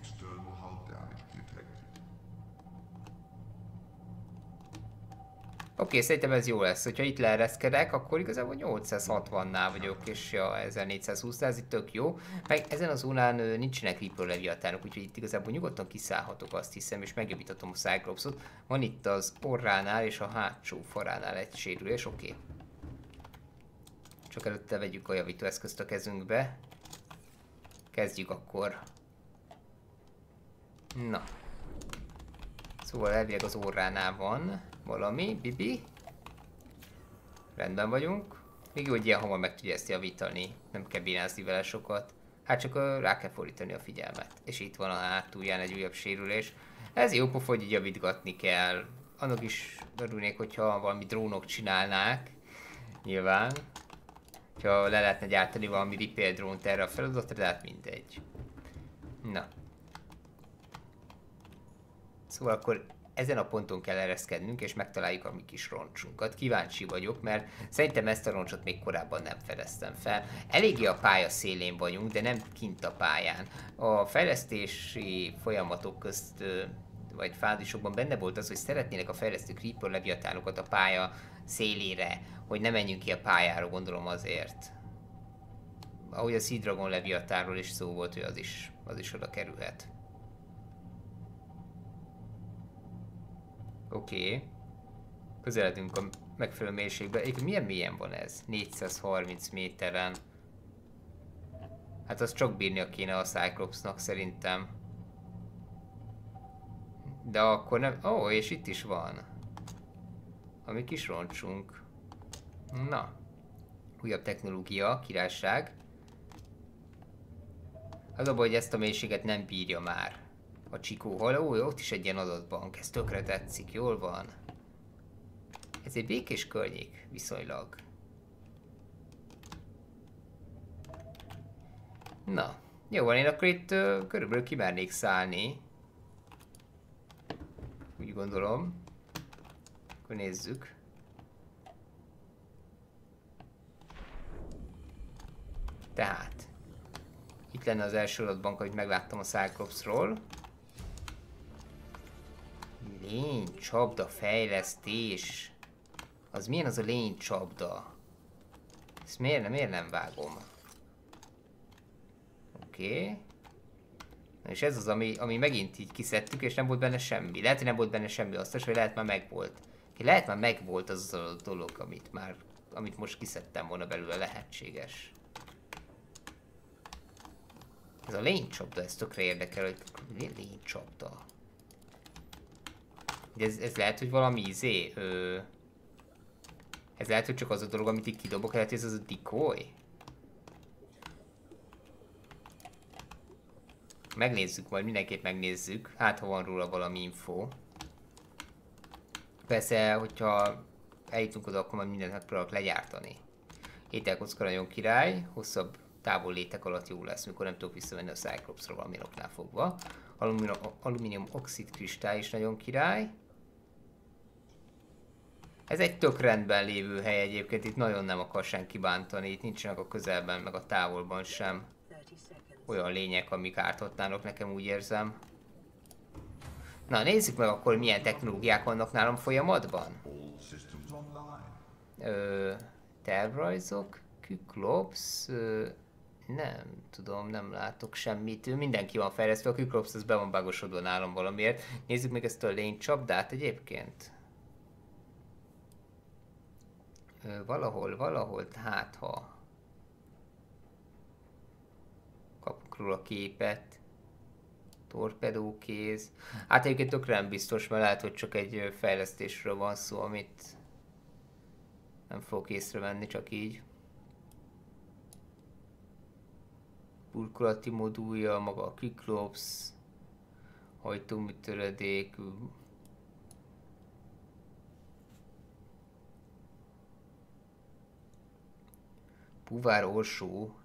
Oké, okay, szerintem ez jó lesz. Hogyha itt leereszkedek, akkor igazából nyolcszázhatvannál vagyok, és ja, ezernégyszázhúsznál, ez itt tök jó. Meg ezen az zónán nincsenek Reaper leviatánok, úgyhogy itt igazából nyugodtan kiszállhatok, azt hiszem, és megjobbíthatom a Cyclopsot. Van itt az orránál és a hátsó faránál egy sérülés, oké. Okay. Csak előtte vegyük a javítóeszközt a kezünkbe. Kezdjük akkor. Na. Szóval elvileg az orránál van valami, Bibi. Rendben vagyunk. Még jó, hogy ilyen hamar meg tudja ezt javítani. Nem kell bénázni vele sokat. Hát csak rá kell fordítani a figyelmet. És itt van a hátulján egy újabb sérülés. Ez jó pofa, hogy így javítgatni kell. Annak is örülnék, hogyha valami drónok csinálnák. Nyilván. Ha le lehetne gyártani valami repair drónt erre a feladatra, de hát mindegy. Na. Szóval akkor ezen a ponton kell ereszkednünk, és megtaláljuk a mi kis roncsunkat. Kíváncsi vagyok, mert szerintem ezt a roncsot még korábban nem fedeztem fel. Eléggé a pálya szélén vagyunk, de nem kint a pályán. A fejlesztési folyamatok közt, vagy fázisokban benne volt az, hogy szeretnének a fejlesztők Reaper leviatánokat a pálya szélére, hogy ne menjünk ki a pályára, gondolom azért. Ahogy a Sea Dragon leviatánról is szó volt, hogy az is, az is oda kerülhet. Oké. Okay. Közeledünk a megfelelő mélységbe. Egyébként milyen mélyen van ez? négyszázharminc méteren. Hát azt csak bírnia kéne a Cyclopsnak szerintem. De akkor nem... Ó, oh, és itt is van. A mi kis roncsunk. Na. Újabb technológia, királyság. Az a baj, hogy ezt a mélységet nem bírja már a csikóhal. Ó, ott is egy ilyen adatbank, ez tökre tetszik, jól van. Ez egy békés környék, viszonylag. Na, jó van, én akkor itt uh, körülbelül kimernék szállni. Úgy gondolom. Akkor nézzük. Tehát. Itt lenne az első adatbank, amit megláttam a Cyclopsról. Lénycsapda fejlesztés. Az milyen az a lénycsapda? Ezt miért nem, miért nem vágom? Oké. Okay. Na és ez az, ami, ami megint így kiszedtük, és nem volt benne semmi. Lehet, hogy nem volt benne semmi asztalos, vagy lehet már megvolt. Lehet már megvolt az a dolog, amit már, amit most kiszedtem volna belőle, lehetséges. Ez a lénycsapda, ez tökre érdekel, hogy mi lénycsapda? Ez, ez lehet, hogy valami izé, ö... Ez lehet, hogy csak az a dolog, amit így kidobok, lehet, hogy ez az a decoy? Megnézzük, majd mindenképp megnézzük. Hát, ha van róla valami info. Persze, hogyha eljutunk oda, akkor majd mindent megpróbálok legyártani. Ételkocka nagyon király, hosszabb távol létek alatt jó lesz, mikor nem tudok visszamenni a Cyclopsra valami oknál fogva. Alumínium, alumínium oxid kristály is nagyon király. Ez egy tök rendben lévő hely egyébként, itt nagyon nem akar senki bántani, itt nincsenek a közelben, meg a távolban sem olyan lények, amik árthatnának, nekem úgy érzem. Na, nézzük meg akkor, milyen technológiák vannak nálam folyamatban. Ö, tervrajzok, Kyklops, ö, nem tudom, nem látok semmit. Mindenki van fejlesztve, a Kyklops az be van bágosodva nálam valamiért. Nézzük meg ezt a lénycsapdát egyébként. Ö, valahol, valahol, hát ha kapunk róla képet. Torpedókéz. Hát egyébként tökre nem biztos, mert lehet, hogy csak egy fejlesztésről van szó, amit nem fogok észrevenni, csak így. Burkolati modulja, maga a Kyklops, hajtómű töredék. Puvár orsó.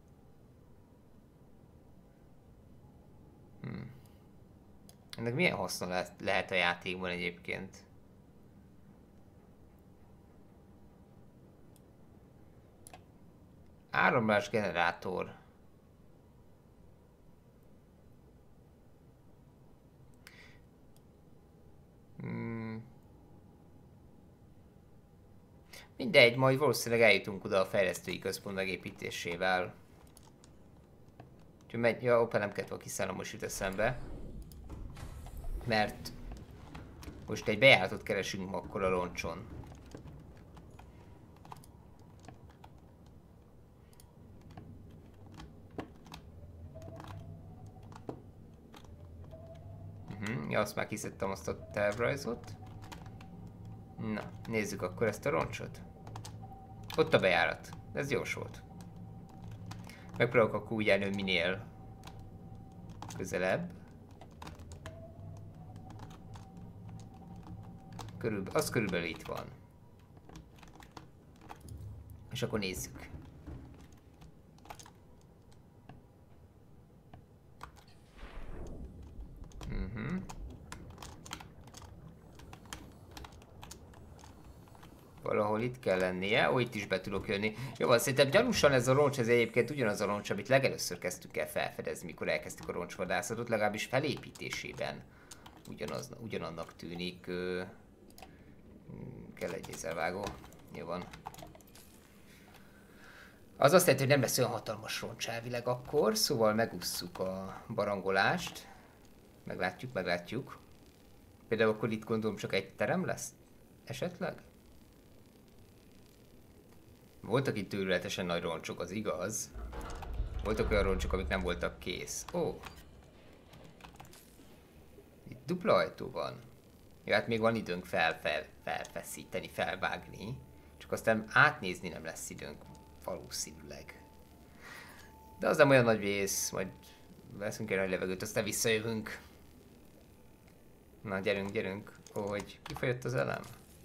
Hmm. Ennek milyen haszna le lehet a játékban egyébként? Áramlás generátor. Hmm. Mindegy, majd valószínűleg eljutunk oda a fejlesztői központ megépítésével. Úgyhogy megy, ja, opa, nem kellett volna kiszállnom, most jut eszembe. Mert most egy bejáratot keresünk akkor a roncson. Uh-huh. Ja, azt már kiszedtem, azt a tervrajzot. Na, nézzük akkor ezt a roncsot. Ott a bejárat. Ez gyors volt. Megpróbálok akkor úgy járni, hogy minél közelebb. Körülbelül, az körülbelül itt van. És akkor nézzük. Uh-huh. Valahol itt kell lennie, ó, itt is be tudok jönni. Jó, van, szerintem gyanúsan ez a roncs, ez egyébként ugyanaz a roncs, amit legelőször kezdtük el felfedezni, mikor elkezdtük a roncsvadászatot, legalábbis felépítésében ugyanaz, ugyanannak tűnik. Ö, kell egy észrevágó. Jó van. Az azt jelenti, hogy nem lesz olyan hatalmas roncs elvileg akkor, szóval megússzuk a barangolást. Meglátjuk, meglátjuk. Például akkor itt gondolom csak egy terem lesz? Esetleg? Voltak itt őrületesen nagy roncsok, az igaz. Voltak olyan roncsok, amik nem voltak kész. Ó. Itt dupla ajtó van. Ja, hát még van időnk fel, fel, felfeszíteni, felvágni. Csak aztán átnézni nem lesz időnk valószínűleg. De az nem olyan nagy vész, majd veszünk egy nagy levegőt, aztán visszajövünk. Na, gyerünk, gyerünk. Ó, hogy kifolyott az elem?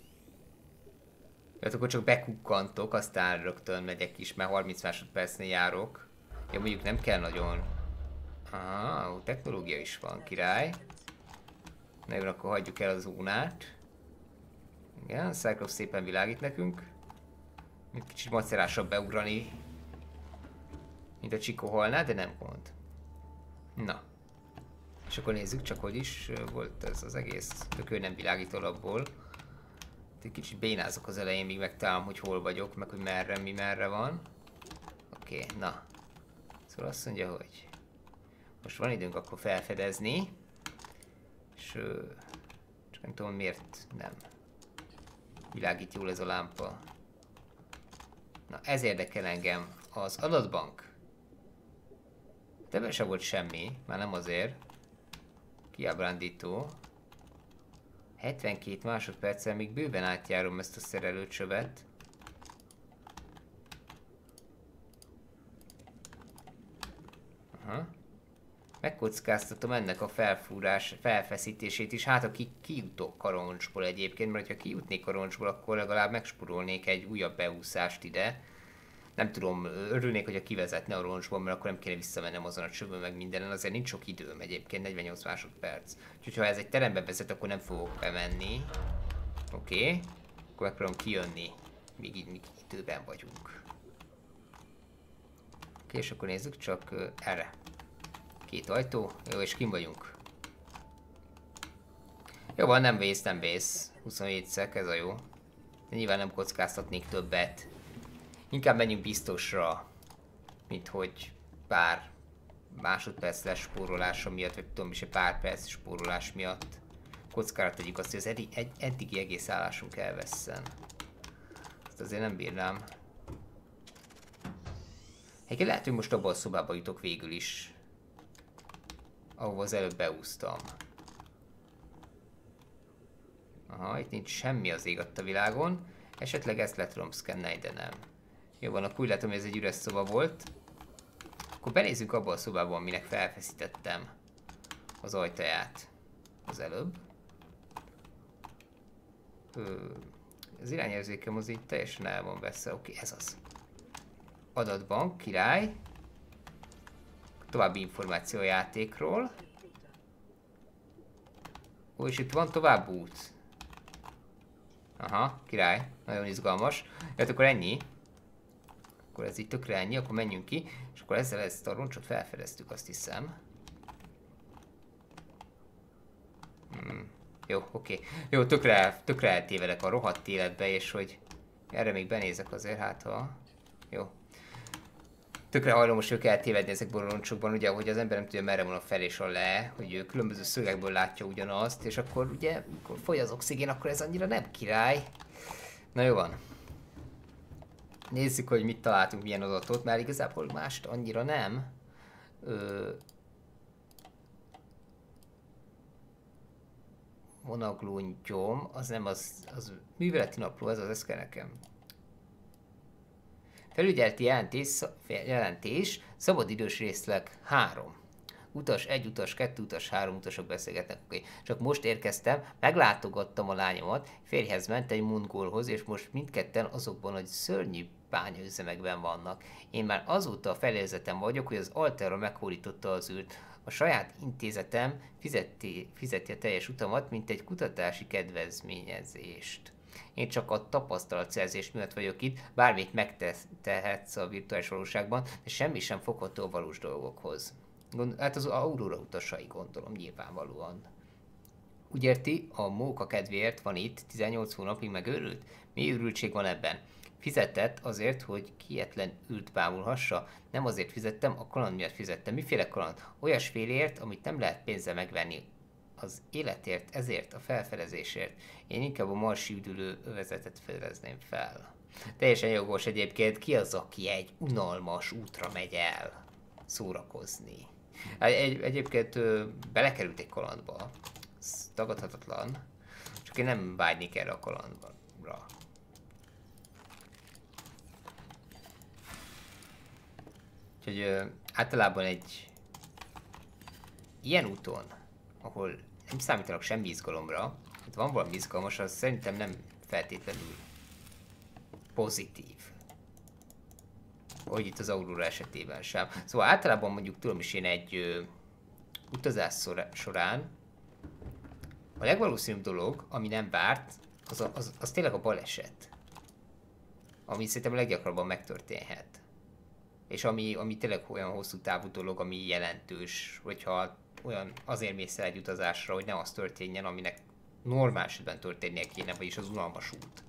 Hát akkor csak bekukkantok, aztán rögtön megyek is, mert harminc másodpercnél járok. Ja, mondjuk nem kell nagyon... Ah, technológia is van, király. Na jó, akkor hagyjuk el a zónát. Igen, a Cyclops szépen világít nekünk. Még kicsit macerásabb beugrani, mint a Csikoholnál, de nem gond. Na. És akkor nézzük csak, hogy is volt ez az egész. Tök ő nem világít alapból. Egy kicsit bénázok az elején, míg megtalálom, hogy hol vagyok, meg hogy merre, mi merre van. Oké, okay, na. Szóval azt mondja, hogy most van időnk akkor felfedezni. És ö, csak nem tudom, miért nem világít jól ez a lámpa. Na, ez érdekel engem. Az adatbank. Ebben sem volt semmi, már nem azért. Kiábrándító. hetvenkét másodperccel még bőven átjárom ezt a szerelőcsövet. Aha. megkockáztatom ennek a felfúrás, felfeszítését is, hát ha ki, kijutok karoncsból egyébként, mert ha kijutnék karoncsból, akkor legalább megspórolnék egy újabb beúszást ide. Nem tudom, örülnék, hogyha kivezetne a roncsból, mert akkor nem kéne visszamennem azon a csövön meg mindenen, azért nincs sok időm egyébként, negyvennyolc másodperc. Úgyhogy ha ez egy terembe vezet, akkor nem fogok bemenni. Oké, okay. Akkor megpróbálom kijönni, míg így míg időben vagyunk. Oké, okay, és akkor nézzük csak uh, erre. Két ajtó, jó, és kim vagyunk. Jó van, nem vész, nem vész. huszonhét szek, ez a jó. De nyilván nem kockáztatnék többet. Inkább menjünk biztosra, mint hogy pár másodperc lesz spórolása miatt, vagy tudom is, egy pár perc spórolás miatt kockára tegyük azt, hogy az eddig, egy, eddigi egész állásunk elvesszen. Ezt azért nem bírnám. Egyébként lehet, hogy most abban a szobába jutok végül is, ahova az előbb beúztam. Aha, itt nincs semmi az ég a világon. Esetleg ezt le tudom szkennelni, de nem. Jó van, akkor úgy látom, hogy ez egy üres szoba volt. Akkor benézzünk abba a szobába, aminek felfeszítettem az ajtaját az előbb. Ö, az irányérzékem az így teljesen el van veszve. Oké, ez az. Adatbank, király. További információ a játékról. Ó, és itt van tovább út. Aha, király. Nagyon izgalmas. Hát akkor ennyi. Akkor ez így tökre ennyi, akkor menjünk ki. És akkor ezzel ezt a roncsot felfedeztük, azt hiszem. Hmm. Jó, oké. Okay. Jó, tökre, tökre eltévedek a rohadt életbe, és hogy erre még benézek azért, hát ha... Jó. Tökre hajlamos ők eltévedni ezekből a roncsokban, ugye, hogy az ember nem tudja, merre van a fel és a le, hogy ő különböző szögekből látja ugyanazt, és akkor ugye, amikor fogy az oxigén, akkor ez annyira nem király. Na jó van. Nézzük, hogy mit találtunk, milyen adatot, mert igazából mást annyira nem. Ö... Vonaglóngyom, az nem az, az műveleti napló, ez az, ez kell nekem. Felügyeleti jelentés, jelentés, szabadidős részleg három. Utas egy, utas kettő, utas három, utasok beszélgetnek. Okay. Csak most érkeztem, meglátogattam a lányomat, férjhez ment egy mongolhoz, és most mindketten azokban, hogy szörnyű bányaüzemekben vannak. Én már azóta felérzetem vagyok, hogy az Alterra meghódította az űrt. A saját intézetem fizeti, fizeti a teljes utamat, mint egy kutatási kedvezményezést. Én csak a tapasztalatszerzés miatt vagyok itt, bármit megtehetsz a virtuális valóságban, de semmi sem fogható a valós dolgokhoz. Gond, hát az Aurora utasai, gondolom, nyilvánvalóan. Úgy érti, a móka kedvéért van itt, tizennyolc hónapig megőrült? Mi őrültség van ebben? Fizetett azért, hogy kietlen űrt bámulhassa? Nem azért fizettem, a kaland miatt fizettem. Miféle kaland? Olyasféleért, amit nem lehet pénzzel megvenni. Az életért, ezért, a felfedezésért. Én inkább a marsi üdülő övezetet fedezném fel. Teljesen jogos egyébként, ki az, aki egy unalmas útra megy el szórakozni? Egy, egyébként ö, belekerült egy kalandba, ez tagadhatatlan, csak én nem vágynék erre a kalandra. Úgyhogy ö, általában egy ilyen úton, ahol nem számítanak semmi izgalomra, hát van valami izgalmas, az szerintem nem feltétlenül pozitív. Hogy itt az Aurora esetében sem. Szóval általában mondjuk tudom is én egy ö, utazás során a legvalószínűbb dolog, ami nem várt, az, a, az, az tényleg a baleset. Ami szerintem leggyakrabban megtörténhet. És ami, ami tényleg olyan hosszú távú dolog, ami jelentős, hogyha olyan azért mész el egy utazásra, hogy ne az történjen, aminek normál esetben történnie kéne, vagyis az unalmas út.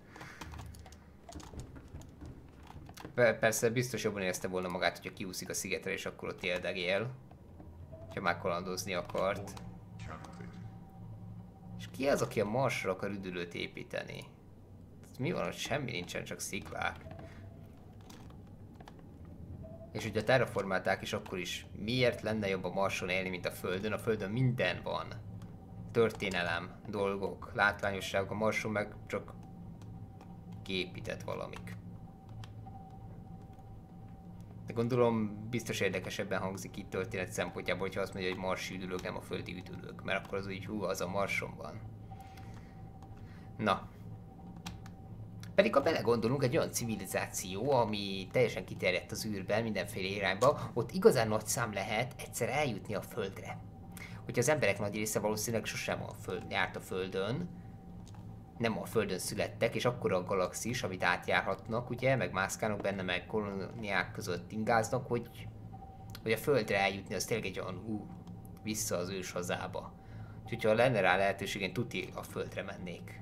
Persze biztos jobban érezte volna magát, hogyha kiúszik a szigetre, és akkor ott éldegél. Ha már kalandozni akart. És ki az, aki a Marsra akar üdülőt építeni? Mi van, hogy semmi nincsen, csak sziklák. És hogyha terraformálták is, akkor is miért lenne jobb a Marson élni, mint a Földön? A Földön minden van. Történelem, dolgok, látványosságok, a Marson meg csak kiépített valamik. gondolom biztos érdekesebben hangzik itt történet szempontjából, hogyha azt mondja, hogy marsi üdülők, nem a földi üdülők, mert akkor az úgy, hú, az a Marson van. Na. Pedig ha belegondolunk, egy olyan civilizáció, ami teljesen kiterjedt az űrben, mindenféle irányba, ott igazán nagy szám lehet egyszer eljutni a Földre. Hogyha az emberek nagy része valószínűleg sosem a föld, járt a Földön, nem a Földön születtek, és akkora a galaxis, amit átjárhatnak, ugye, meg mászkálnak benne, meg kolóniák között ingáznak, hogy, hogy a Földre eljutni, az tényleg egy olyan hú, vissza az ős hazába. Úgyhogy ha lenne rá lehetőség, én tuti a Földre mennék.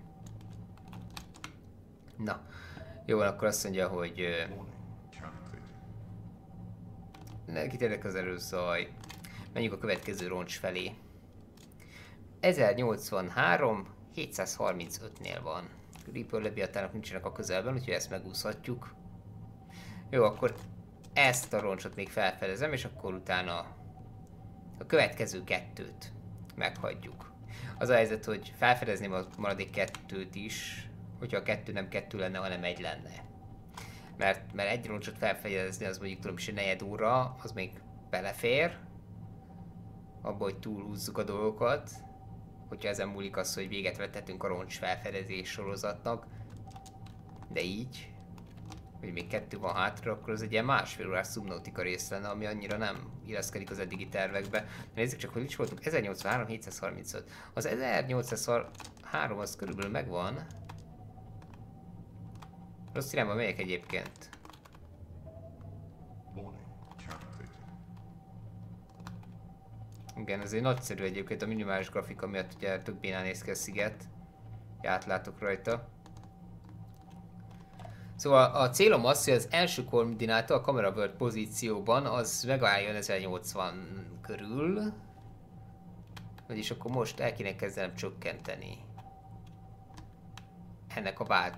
Na, jó, akkor azt mondja, hogy... Neki tényleg az erőszaj. Menjünk a következő roncs felé. ezernyolcvanhárom hétszázharmincötnél van. Reaper Leviathának nincsenek a közelben, úgyhogy ezt megúszhatjuk. Jó, akkor ezt a roncsot még felfedezem, és akkor utána a következő kettőt meghagyjuk. Az a helyzet, hogy felfedezném a maradék kettőt is, hogyha a kettő nem kettő lenne, hanem egy lenne. Mert, mert egy roncsot felfedezni, az mondjuk tudom is egy negyed óra, az még belefér. Abba, hogy túlhúzzuk a dolgokat. Hogyha ezen múlik az, hogy véget vethetünk a roncs felfedezés sorozatnak. De így, hogy még kettő van hátra, akkor az egy ilyen másfél órás Subnautica rész lenne, ami annyira nem illeszkedik az eddigi tervekbe. Nézzük csak, hogy is voltunk. ezernyolcvanhárom hétszázharmincöt. Az ezernyolcszázhárom az körülbelül megvan. Rossz irányba megyek egyébként. Igen, ez egy nagyszerű egyébként a minimális grafika miatt, ugye tök bénán néz ki a sziget. Átlátok rajta. Szóval a célom az, hogy az első koordináta a camera world pozícióban az megálljon ezernyolcvan körül. Vagyis akkor most el kéne kezdenem csökkenteni ennek a vált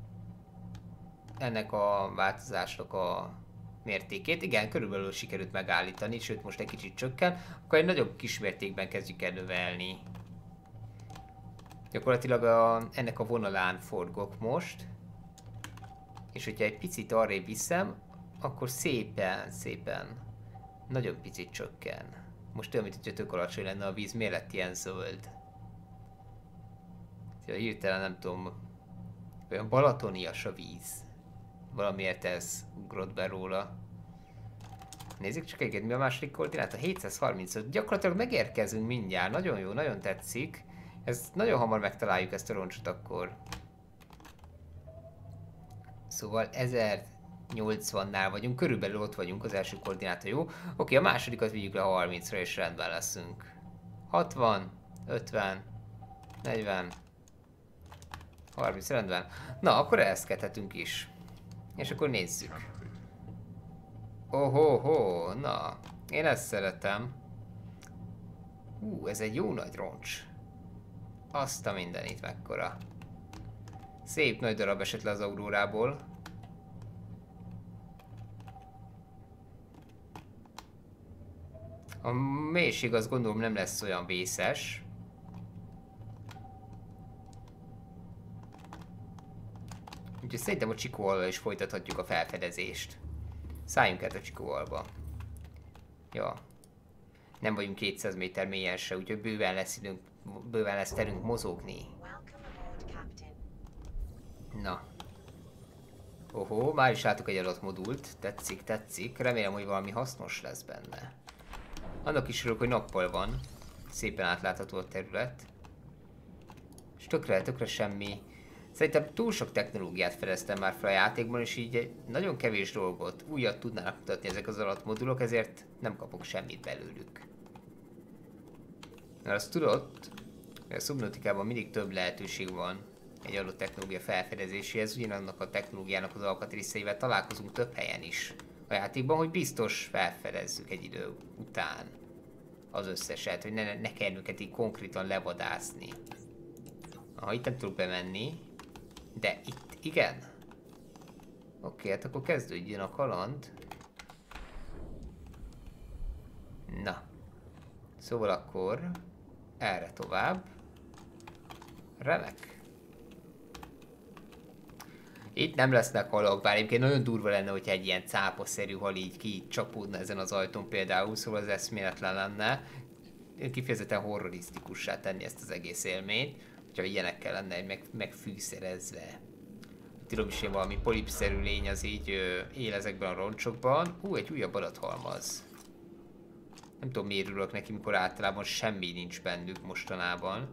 ennek a változásnak a mértékét. Igen, körülbelül sikerült megállítani, sőt most egy kicsit csökken, akkor egy nagyobb kismértékben kezdjük el növelni. Gyakorlatilag a, ennek a vonalán forgok most, és hogyha egy picit arrébb viszem, akkor szépen, szépen, nagyon picit csökken. Most olyan, mint hogyha tök alacsony lenne a víz, miért lett ilyen zöld? Hirtelen nem tudom, olyan balatonias a víz. Valamiért ez ugrott be róla. Nézzük csak egyet, mi a második koordináta? hétszázharmincöt. Gyakorlatilag megérkezünk mindjárt. Nagyon jó, nagyon tetszik. Ez nagyon hamar megtaláljuk ezt a roncsot akkor. Szóval ezernyolcvannál vagyunk, körülbelül ott vagyunk, az első koordináta jó. Oké, a másodikat vigyük le harmincra és rendben leszünk. hatvan, ötven, negyven, harminc, rendben. Na, akkor elszkedhetünk is. És akkor nézzük. Ohoho, na, én ezt szeretem. Hú, ez egy jó nagy roncs. Azt a mindenit mekkora. Szép nagy darab esett le az aurórából. A mélység azt gondolom nem lesz olyan vészes. Úgyhogy szerintem a Csikóalval is folytathatjuk a felfedezést. Szálljunk át a Csikóalba. Ja. Nem vagyunk kétszáz méter mélyen se, úgyhogy bőven lesz időnk, bőven lesz terünk mozogni. Na. Ohó, már is látok egy adott modult. Tetszik, tetszik. Remélem, hogy valami hasznos lesz benne. Annak is örülök, hogy nappal van. Szépen átlátható a terület. És tökre, tökre semmi. Szerintem túl sok technológiát fedeztem már fel a játékban, és így egy nagyon kevés dolgot, újat tudnának mutatni ezek az alatmodulok, ezért nem kapok semmit belőlük. Mert azt tudod, hogy a Subnauticában mindig több lehetőség van egy adott technológia felfedezéséhez, ugyanannak a technológiának az alkatrészeivel találkozunk több helyen is a játékban, hogy biztos felfedezzük egy idő után az összeset, hogy ne, ne kell őket így konkrétan levadászni. Aha, itt nem tudok bemenni, de itt igen. Oké, hát akkor kezdődjön a kaland. Na. Szóval akkor erre tovább. Remek. Itt nem lesznek halak, bár egyébként nagyon durva lenne, hogyha egy ilyen cápaszerű hal így kicsapódna ezen az ajtón például, szóval az eszméletlen lenne. Kifejezetten horrorisztikussá tenni ezt az egész élményt, hogyha ilyenekkel lenne meg, megfűszerezve. Tudom is, én valami polipszerű lény az így ö, él ezekben a roncsokban. Ú, egy újabb adathalmaz. Nem tudom, miért örülök neki, mikor általában semmi nincs bennük mostanában.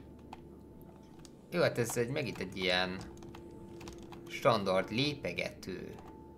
Jó, hát ez egy, megint egy ilyen standard lépegető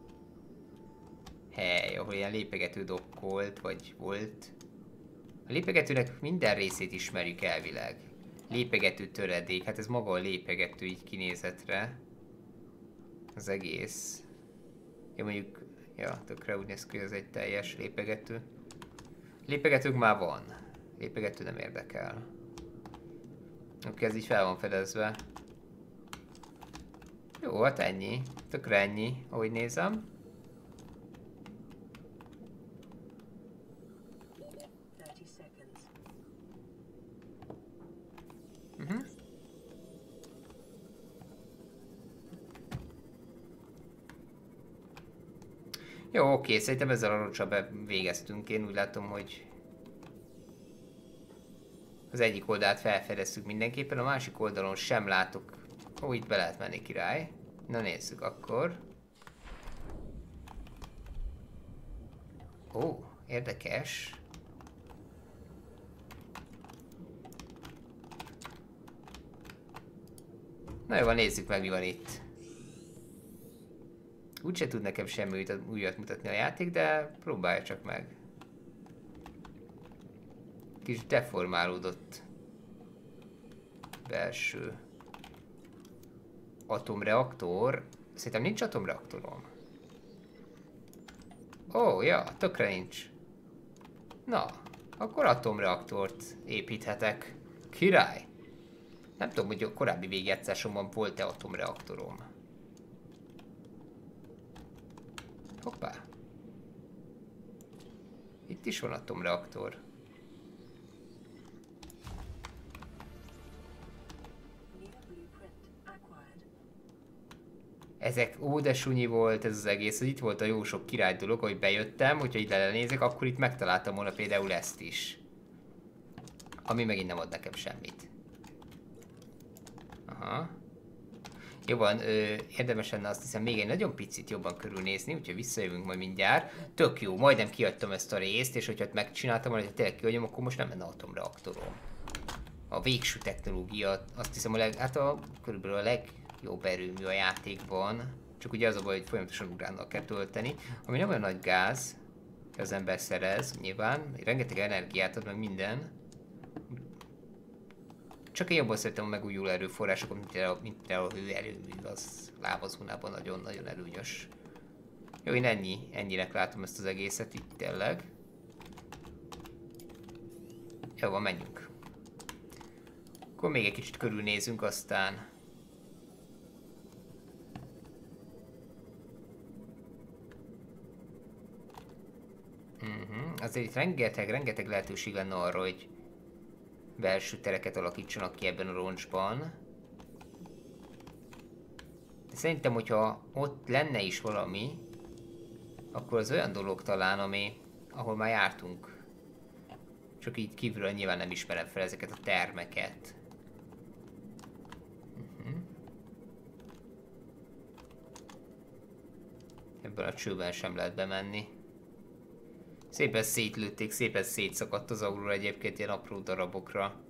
hely, ahol ilyen lépegető dokkolt, vagy volt. A lépegetőnek minden részét ismerjük elvileg. Lépegető töredék, hát ez maga a lépegető így kinézetre. Az egész. Ja, mondjuk, ja, tökre úgy néz ki, hogy ez egy teljes lépegető. Lépegetők már van. Lépegető nem érdekel. Oké, ez így fel van fedezve. Jó, hát ennyi. Tökre ennyi, ahogy nézem. Uh-huh. Jó, oké, szerintem ezzel a roncsal végeztünk. Én úgy látom, hogy az egyik oldalt felfedeztük mindenképpen, a másik oldalon sem látok. Ó, itt be lehet menni, király. Na nézzük akkor. Ó, érdekes. Na jó, nézzük meg, mi van itt. Úgyse tud nekem semmi újat mutatni a játék, de próbálja csak meg. Kis deformálódott belső atomreaktor. Szerintem nincs atomreaktorom. Ó, ja, tökre nincs. Na, akkor atomreaktort építhetek. Király! Nem tudom, hogy a korábbi végjátszásomban volt-e atomreaktorom. Hoppá! Itt is van atomreaktor. Ezek, ó, de sunyi volt ez az egész, itt volt a jó sok király dolog, hogy bejöttem, hogyha itt lenézek, akkor itt megtaláltam volna például ezt is. Ami megint nem ad nekem semmit. Aha. Jó van, ö, érdemes lenne azt hiszem még egy nagyon picit jobban körülnézni, úgyhogy visszajövünk majd mindjárt. Tök jó, majdnem kiadtam ezt a részt, és hogyha megcsináltam volna, hogy tényleg kiadjam, akkor most nem lenne atomreaktorom. A végső technológia, azt hiszem a leg, hát a, körülbelül a legjobb erőmű a játékban. Csak ugye az a baj, hogy folyamatosan ugránnal kell tölteni, ami nem olyan nagy gáz, hogy az ember szerez, nyilván. Rengeteg energiát ad, meg minden. Csak én jobban szeretem a megújuló erőforrásokat, mint a, mint a hőerőmű, az lávazónában nagyon-nagyon előnyös. Jó, én ennyi, ennyinek látom ezt az egészet itt tényleg. Jó van, menjünk. Akkor még egy kicsit körülnézünk, aztán... Uh-huh. Azért itt rengeteg, rengeteg lehetőség lenne arra, hogy belső tereket alakítsanak ki ebben a roncsban. De szerintem, hogyha ott lenne is valami, akkor az olyan dolog talán, ami, ahol már jártunk. Csak így kívülről nyilván nem ismerem fel ezeket a termeket. Uh-huh. Ebben a csőben sem lehet bemenni. Szépen szétlőtték, szépen szétszakadt az aurora egyébként ilyen apró darabokra.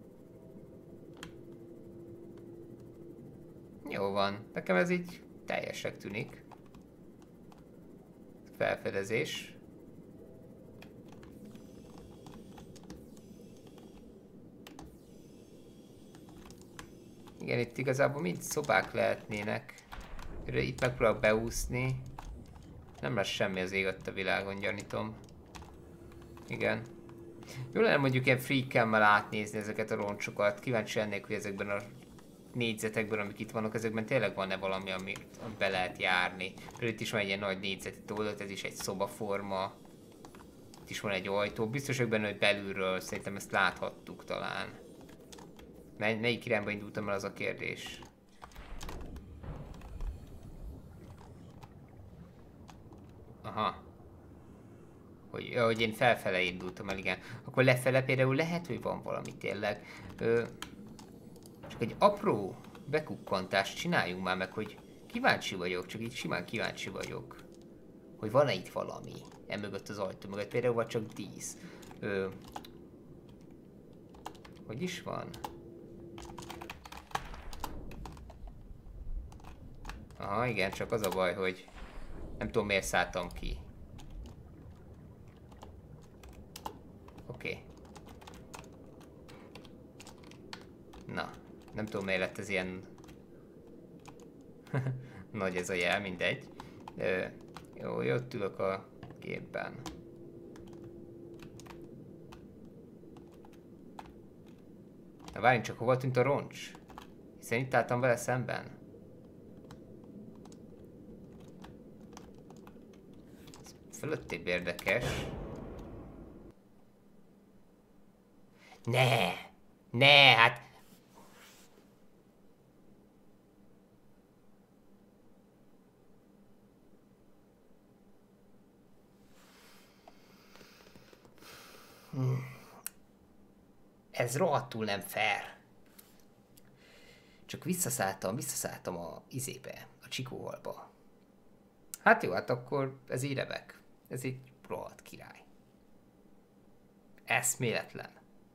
Jó van, nekem ez így teljesnek tűnik. Felfedezés. Igen, itt igazából mind szobák lehetnének. Itt megpróbálok beúszni. Nem lesz semmi az ég ott a világon, gyanítom. Igen. Jó lenne mondjuk ilyen freecam-mel átnézni ezeket a roncsokat. Kíváncsi lennék, hogy ezekben a négyzetekben, amik itt vannak, ezekben tényleg van-e valami, amit be lehet járni. Például itt is van egy ilyen nagy négyzeti oldalt, ez is egy szobaforma. Itt is van egy ajtó. Biztos vagyok benne, hogy belülről szerintem ezt láthattuk talán. Mely, melyik irányba indultam el, az a kérdés. ahogy én felfele indultam el, igen. Akkor lefele például lehet, hogy van valami tényleg. Ö, csak egy apró bekukkantást csináljunk már meg, hogy kíváncsi vagyok, csak így simán kíváncsi vagyok. Hogy van-e itt valami? Emögött az ajtó mögött például, vagy csak dísz. Ö, hogy is van? Aha, igen, csak az a baj, hogy nem tudom miért szálltam ki. Oké. Okay. Na, nem tudom miért lett ez ilyen... nagy ez a jel, mindegy. Ö, jó, jött ülök a gépben. Na várjunk csak, hova tűnt a roncs? Hiszen itt álltam vele szemben. Fölöttébb érdekes. Ne! Ne, hát... Hmm. Ez rohadtul nem fair. Csak visszaszálltam, visszaszálltam a izébe, a csikóhalba. Hát jó, hát akkor ez így remek. Ez így rohadt király. Eszméletlen.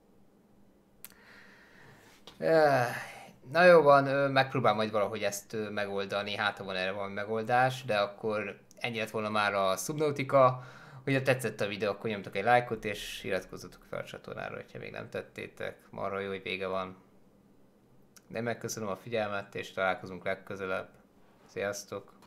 Na jó van, megpróbálom majd valahogy ezt megoldani, hát ha van erre valami megoldás, de akkor ennyi lett volna már a Subnautica. Hogyha tetszett a videó, akkor nyomtok egy lájkot, és iratkozzatok fel a csatornára, hogyha még nem tettétek. Marha jó, hogy vége van. De megköszönöm a figyelmet, és találkozunk legközelebb. Sziasztok!